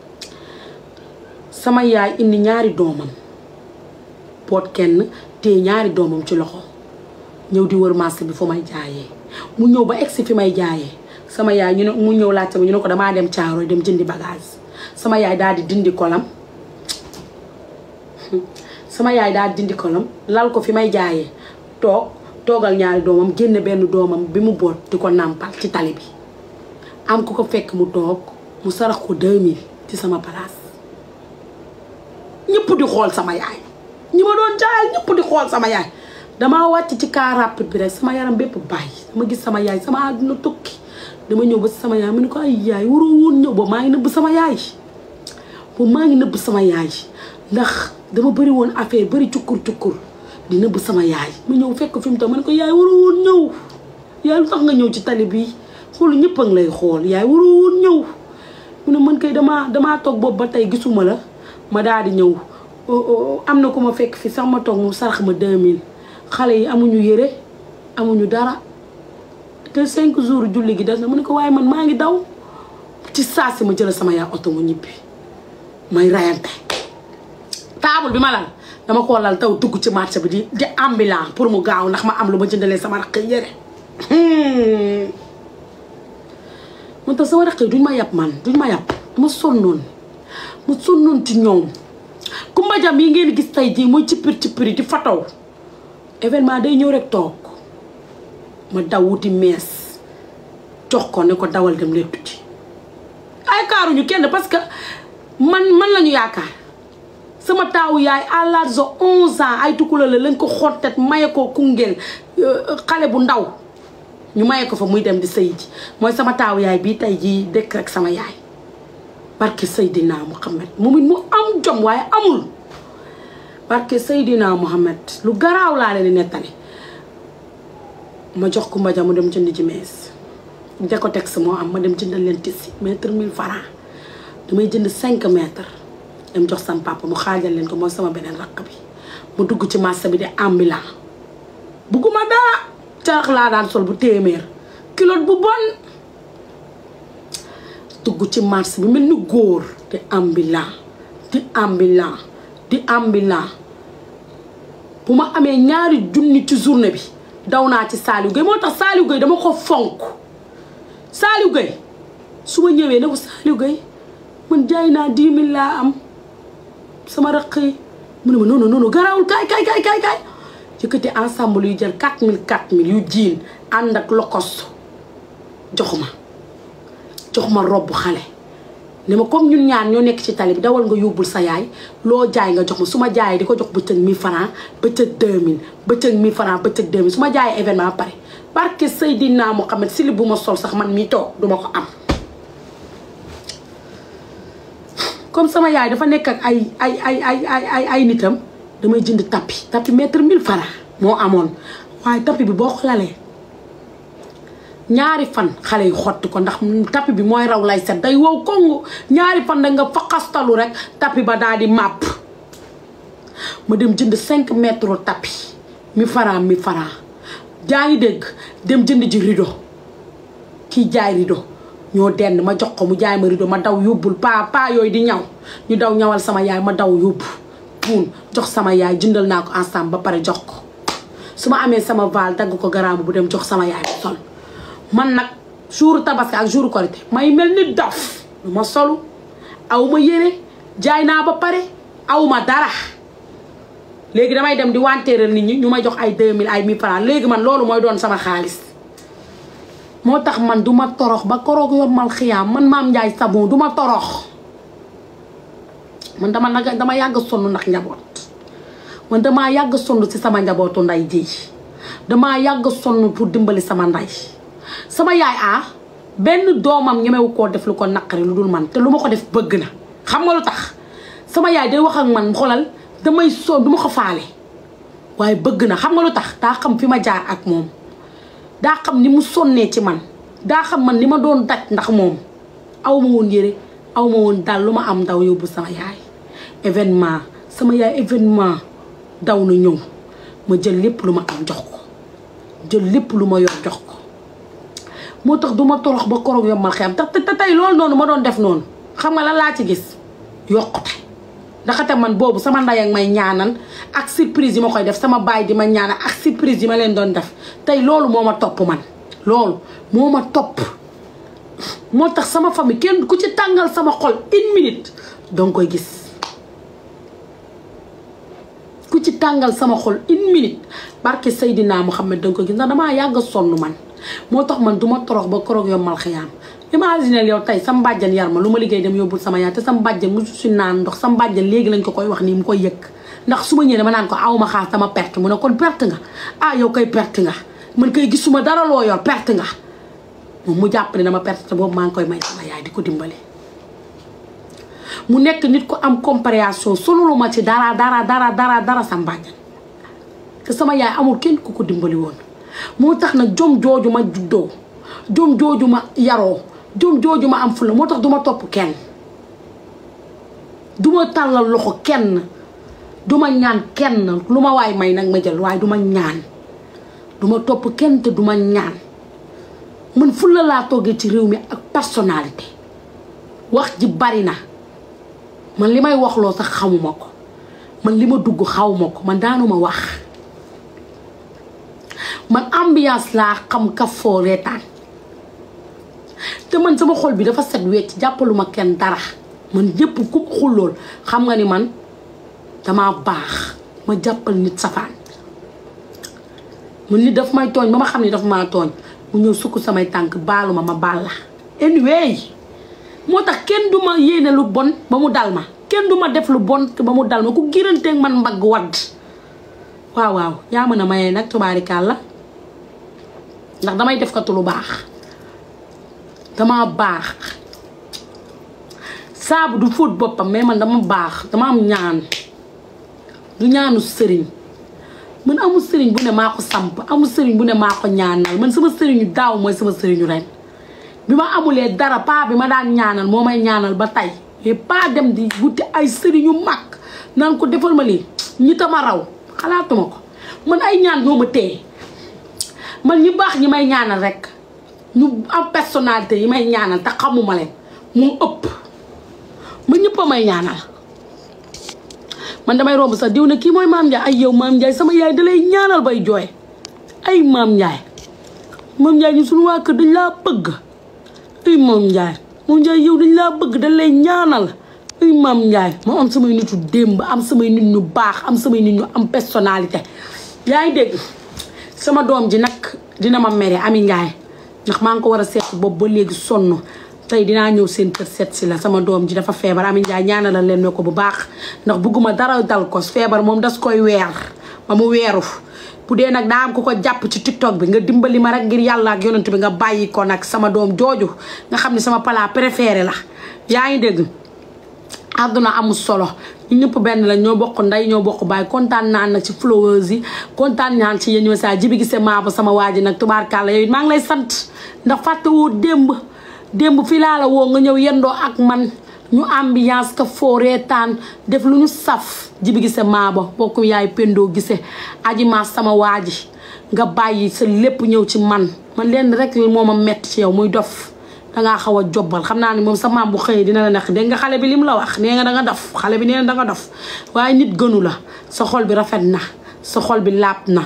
Speaker 1: sama yaay indi ñaari doomam boot kenn te ñaari doomam ci loxo ñëw di wër marché bi fu may jaayee mu ñëw ba egsi fi may jaayee sama yaay ñu ne mu ñëw laajte ñu ne ko damaa dem caaro dem jëndi bagage sama yaay daal di dindi kolam sama yaay daal di dindi kolam lal ko fi may jaayee toog toogal ñaari doomam génne benn doomam bi mu boot di ko nàmpal ci tali bi am ku ko fekk mu toog mu sarax ko deux mille ci sama place ñëpp di xool sama yaay ñi ma doon jaay ñëpp di xool sama yaay damaa wàcc ci car rapide bi rek sama yaram bépp bàyyi dama gis sama yaay sama àdduna tukki dama ñëw ba si sama yaay mu ne ko ay yaay waroo woon ñëw ba maa ngi nëbb sama yaay ba maa ngi nëbb sama yaay ndax dama bëri woon affaire bëri cukkur cukkur di nëbb sama yaay mu ñëw fekk fi mu tax ma ne ko yaay waroo woon ñëw yaay lu tax nga ñëw ci tali bi xool ñëpp a ngi lay xool yaay waroo woon ñëw mu ne man kay damaa damaa toog boobu ba tey gisuma la ma daal di ñëw am na ku ma fekk fi sax ma toog mu sarax ma deux mille xale yi amuñu yére amuñu dara te cinq jours julli gi des na mu ne ko waaye man maa ngi daw ci saa si ma jël sama yaay oto mu ñibbi may rayante taabul bi ma lal dama ko lal taw dugg ci marché bi di di ambulant pour mu gaaw ndax ma am lu ma jëndalee sama raq yére moo tax sama raq yi duñ ma yàpp man duñ ma yàpp dama sonnoon mu sonnoon ci ñoom Kumba Jam yi ngeen gis tey jii muy cippir cippiri di fataw événement day ñëw rek toog ma daw wuti mees jox ko ne ko dawal dem lettu ci ay kaaruñu kenn parce que man man lañu yaakaar sama taawu yaay à l'âge de onze ans ay tukula la lañ ko xottet maye ko Koungheul xale bu ndaw ñu maye ko fa muy dem di sëy ji mooy sama taawu yaay bii tey jii dëkk rek sama yaay barke Seydina Mohamed moom it mu am jom waaye amul barke Seydina Mohamed lu garaaw laa leen di nettali ma jox Kumba Jam mu dem jënd ji mees Decotex moo am ma dem jëndal leen tissu mètre mille francs damay jënd cinq mètres dem jox sama papa mu xaajal leen ko mooy sama beneen rakk bi mu dugg ci marché bi de ambulant bugguma dara carax laa daan sol bu téeméer kilote bu bon dugg ci marché bi mel ni góor di ambulant di ambulant di ambulant bu ma amee ñaari junni ci journée bi daw naa ci Saliou Gueye moo tax Saliou Gueye dama ko fonk Saliou Gueye su ma ñëwee ne ko Saliou Gueye man jaay naa dix mille laa am sama raq yi mu ne ma noonu noonu garawul kaay kaay kaay kaay kaay yëkkati ensemble yu jël quatre mille quatre mille yu jiin ànd ak lokos jox ma jox ma robb xale ne ma comme ñun ñaar ñoo nekk ci tali bi dawal nga yóbbul sa yaay loo jaay nga jox ma su ma jaayee di ko jox bëccëg mille francs bëccëg deux mille bëccëg mille francs bëccëg deux mille su ma jaayee événement ba pare barke Seydina Mohamed si li bu ma sol sax man mii toog duma ko am comme sama yaay dafa nekk ak ay ay ay ay ay ay ay nitam damay jënd tapis tapis mètre mille francs moo amoon waaye tapis bi boo ko lalee ñaari fan xale yi xotti ko ndax tapis bi mooy raw lay set day wow kongu ñaari fan da nga faqastalu rek tapis ba daal di màpp ma dem jënd cinq mètres tapis mille francs mille francs jaa ngi dégg dem jënd ji rideau kii jaay rideau ñoo dend ma jox ko mu jaay ma rideau ma daw yóbbul pa pa yooyu di ñaw ñu daw ñawal sama yaay ma daw yóbbu puun jox sama yaay jëndal naa ko ensemble ba pare jox ko su ma amee sama val dagg ko garaam bu dem jox sama yaay bu sol man nag jour tabaski ak jour korité may mel ni dof lu ma solu aw ma yére jaay naa ba pare aw ma dara léegi damay dem di wanteeral nit ñi ñu may jox ay deux mille ay mille francs léegi man loolu mooy doon sama xaalis moo tax man duma torox ba koroog yombal xiyaam man Mame Ndiaye Savon duma torox man dama nag dama yàgg sonn ndax njaboot man damaa yàgg sonn ci sama njabootu nday ji damaa yàgg sonn pour dimbali sama nday sama yaay ah benn doomam ñemewu koo def lu ko naqari lu dul man te lu ma ko def bëgg na xam nga lu tax sama yaay day wax ak man xoolal damay sonn du ma ko faale waaye bëgg na xam nga lu tax daa xam fi ma jaar ak moom daa xam ni mu sonnee ci man daa xam man ni ma doon daj ndax moom aw ma woon yére aw ma woon daal lu ma am daw yóbbu sama yaay événement sama yaay événement daw na ñëw ma jël lépp lu ma am jox ko jël lépp lu ma yor jox ko moo tax du ma torox ba koroog yombal xeyam tax te tey loolu noonu ma doon def noonu xam nga lan laa ci gis yokkute ndaxate man boobu sama nday ak may ñaanal ak surprise yi ma koy def sama baay di ma ñaanal ak surprise yi ma leen doon def tey loolu moo ma topp man loolu moo ma topp moo tax sama famille kenn ku ci tàngal sama xol une minute danga koy gis ku ci tàngal sama xol une minute barke Seydina Mohamed danga koy gis ndax damaa yàgg sonn man moo tax man duma torox ba koroog yombal xiyaam imagine yow tey sama bàjjan yar ma lu ma liggéey dem yóbbul sama yaay te sama bàjjan musu si naan ndox sama bàjjan léegi lañ ko koy wax nii mu koy yëg ndax su ma ñëwee dama naan ko aw ma xaas dama perte mu ne kon perte nga ah yow koy perte nga man koy gisuma dara loo yor perte nga moom mu jàpp ne dama perte te boobu maa ngi koy may sama yaay di ko dimbale mu nekk nit ku am compréhension sonulu ma ci dara dara dara dara dara sama bàjjan te sama yaay amul kenn ku ko dimbali woon moo tax nag jom jooju ma juddoo jom jooju ma yaroo jom jooju ma am fula moo tax duma topp kenn duma tàllal loxo kenn duma ñaan kenn lu ma waay may nag ma jël waaye duma ñaan duma topp kenn te duma ñaan man fula laa toggee ci réew mi ak personnalité wax ji bari na man li may waxloo sax xamuma ko man li ma dugg xawma ko man daanuma wax man ambiance laa xam ka foo reetaan te man sama xol bi dafa set wecc jàppaluma kenn dara man ñëpp ku xullool xam nga ni man damaa baax ma jàppal nit safaan man nit daf may tooñ ba ma xam ne daf maa tooñ mu ñëw sukk samay tànk baalu ma ma baal la anyway moo tax kenn du ma yéene lu bon ba mu dal ma kenn du ma def lu bon ba mu dal ma ku giranteeg man mbagg wadd waaw waaw yaa mën a mayee nag tubaarikàlla ndax damay def katu lu baax dama baax saabu du fóot boppam mais man dama baax dama am ñaan du ñaanu sëriñ man amul sëriñ bu ne maa ko samp amul sëriñ bu ne maa ko ñaanal man sama sëriñu daaw mooy sama sëriñu ren bi ma amulee dara paa bi ma daan ñaanal moo may ñaanal ba tey mais pas dem di wuti ay sëriñu mag naan ko defal ma lii ñi ta ma raw xalaatuma ko man ay ñaan ñoo ma téye man ñi baax ñi may ñaanal rek ñu am personnalité yi may ñaanal te xamuma leen moo ëpp ma ñëpp a may ñaanal man damay romb sax diw ne kii mooy Mame Ndiaye ay yow Mame Ndiaye sama yaay da lay ñaanal bay jooy ay Mame Ndiaye Mame Ndiaye ñu suñu waa kër dañ laa bëgg ay Mame Ndiaye Mame Ndiaye yow dañ laa bëgg dañ lay ñaanal ay Mame Ndiaye ma am samay nitu démb am samay nit ñu baax am samay nit ñu am personnalité yaa ngi dégg sama doom ji nag dina ma mere Ami Ndiaye ndax maa ngi ko war a seet boobu ba léegi sonn tey dinaa ñëw seen kër seet si la sama doom ji dafa feebar Ami Ndiaye ñaanalal leen ne ko bu baax ndax bugguma dara dal ko feebar moom das koy weer ba mu weeru bu dee nag daa am ko ko jàpp ci tiktok bi nga dimbali ma rek ngir yàlla ak yonent bi nga bàyyi ko nag sama doom jooju nga xam ne sama plat préféré la yaa ngi dégg àdduna amul solo ñu ñëpp benn la ñoo bokk nday ñoo bokk baay kontaan naan nag ci followers yi kontaan naan ci yéen ñoo saa jibi gisee maabo sama waa ji nag tubaarkàlla yooyu maa ngi lay sant ndax fàtte woo démb démb fii laa la woo nga ñëw yendoo ak man ñu ambiance ka foo reetaan def lu ñu saf jibi gise maabo bokku yaay pendoo gise aji maas sama waa ji nga bàyyi sa lépp ñëw ci man man leen rek moo ma metti ci yow muy dof dangaa xaw a jobbal xam naa ne moom sa maam bu xëyee dina la neex dégg nga xale bi lim la wax nee nga danga dof xale bi nee na danga dof waaye nit gënu la sa xol bi rafet na sa xol bi laab na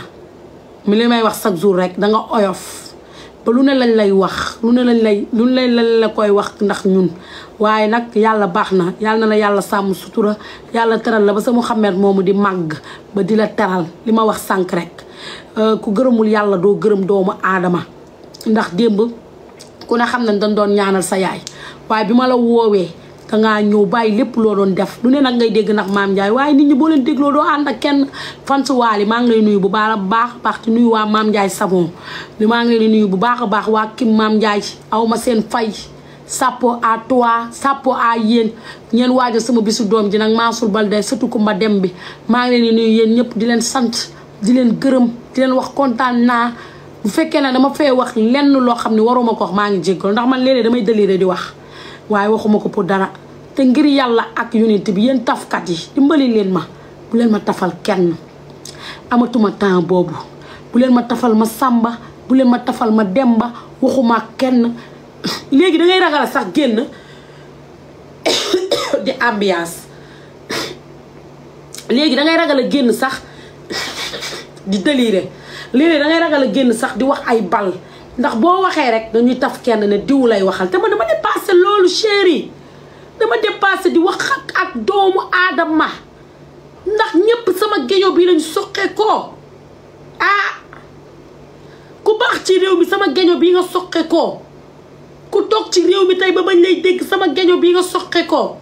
Speaker 1: mi li may wax chaque jour rek danga oyof ba lu ne lañ lay wax lu ne lañ lay lu ne lañ la koy wax ndax ñun waaye nag yàlla baax na yàlla na la yàlla sàmm sutura yàlla teral la ba sa Muhammad moomu di màgg ba di la teral li ma wax sànq rek ku gërëmul yàlla doo gërëm doomu aadama ndax démb ku ne xam nañ dañ doon ñaanal sa yaay waaye bi ma la woowee dangaa ñëw bàyyi lépp loo doon def lu ne nag ngay dégg nag Mame Ndiaye waaye nit ñi boo leen dégloo doo ànd ak kenn fan su waali maa ngi lay nuyu bu baax a baax baax te nuyu waa Mame Ndiaye Savon li maa ngi lay nuyu bu baax a baax waa Kim Mame Ndiaye aw ma seen fay sapo à toi sapo à yéen ñeen waajal sama bisu doom ji nag Mansour Balde surtout Kumba Dem bi maa ngi leen di nuyu yéen ñëpp di leen sant di leen gërëm di leen wax kontaan naa bu fekkee ne dama fee wax lenn loo xam ne waruma ko wax maa ngi jéggal ndax man léeg-léeg damay déliré di wax waaye waxuma ko pour dara te ngir yàlla ak unité bi yéen tafkat yi dimbali leen ma bu leen ma tafal kenn amatuma temps boobu bu leen ma tafal ma sàmba bu leen ma tafal ma demba waxuma kenn léegi dangay ragal sax génn di ambiance léegi dangay ragal a génn sax di déliré léegi dangay ragal a génn sax di wax ay bal ndax boo waxee rek dañuy taf kenn ne diw lay waxal te ma dama dépassé loolu chéri dama dépassé di wax ak ak doomu aadama ndax ñëpp sama géño bi lañ soqe ko ah ku baax ci réew mi sama géño bii nga soqe ko ku toog ci réew mi tey ba bañ lay dégg sama géño bii nga soqe ko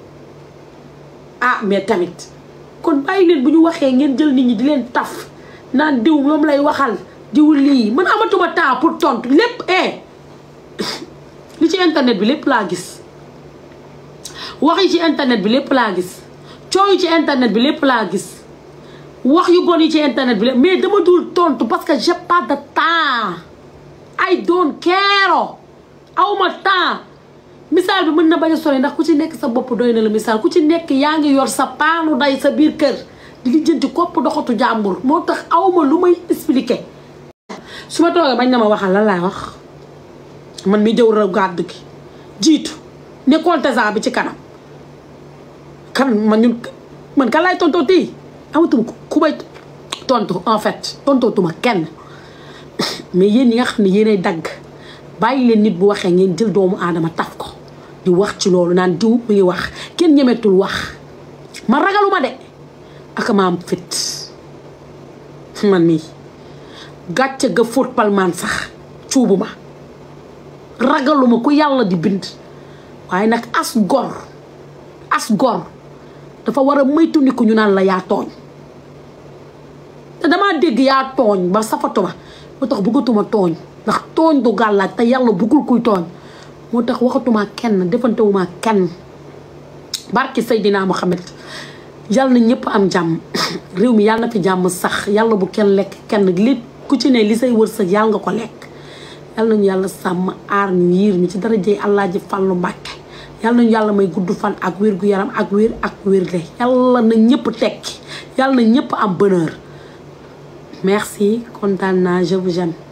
Speaker 1: ah mais tamit kon bàyyi leen bu ñu waxee ngeen jël nit ñi di leen taf naan diw moom lay waxal diw lii man amatuma temps pour tontu lépp eh li ci internet bi lépp laa gis wax yi ci internet bi lépp laa gis coow yi ci internet bi lépp laa gis wax yu bon yi ci internet bi lépp mais dama dul tontu parce que j'ai pas de temps I don't care awma temps misaal bi mën na bañ a sori ndax ku ci nekk sa bopp doy na la misaal ku ci nekk yaa ngi yor sa paanu day sa biir kër di lijjanti kopp doxatu jàmbur moo tax awma lu may expliquer su ma toogee bañ na ma waxal lan laay wax man mi jëw ra gàddu gi jiitu ne contestant bi ci kanam kan man ñun man kan laay tontoo tii amatuma ku may tontu en fait tontootuma kenn mais yéen ñi nga xam ne yéenay dagg bàyyi leen nit bu waxee ngeen jël doomu aadama taf ko di wax ci loolu naan diw mu ngi wax kenn ñemetul wax ma ragaluma de ak ma am fit man mii gàcce ga fóot palmaan sax cuubuma ragaluma ku yàlla di bind waaye nag as gor as gor dafa war a moytu ni ku ñu naan la yaa tooñ te damaa dégg yaa tooñ ba safatuma moo tax bëggatuma tooñ ndax tooñ du gàllaaj te yàlla bëggul kuy tooñ moo tax waxatuma kenn defantewuma kenn barki Seydina Mohamed yàlla na ñëpp am jàmm réew mi yàlla na fi jàmm sax yàlla bu kenn lekk kenn li ku ci ne li say wërsëg yàlla nga ko lekk yàlla nañu yàlla sàmm aar ñu yiir ñu ci dara jëy Alaaji Fallu Mbàkke yàlla nañu yàlla may gudd fan ak wér gu yaram ak wér ak wérle yàlla na ñëpp tekki yàlla na ñëpp am bonheur merci kontaan naa je vous aime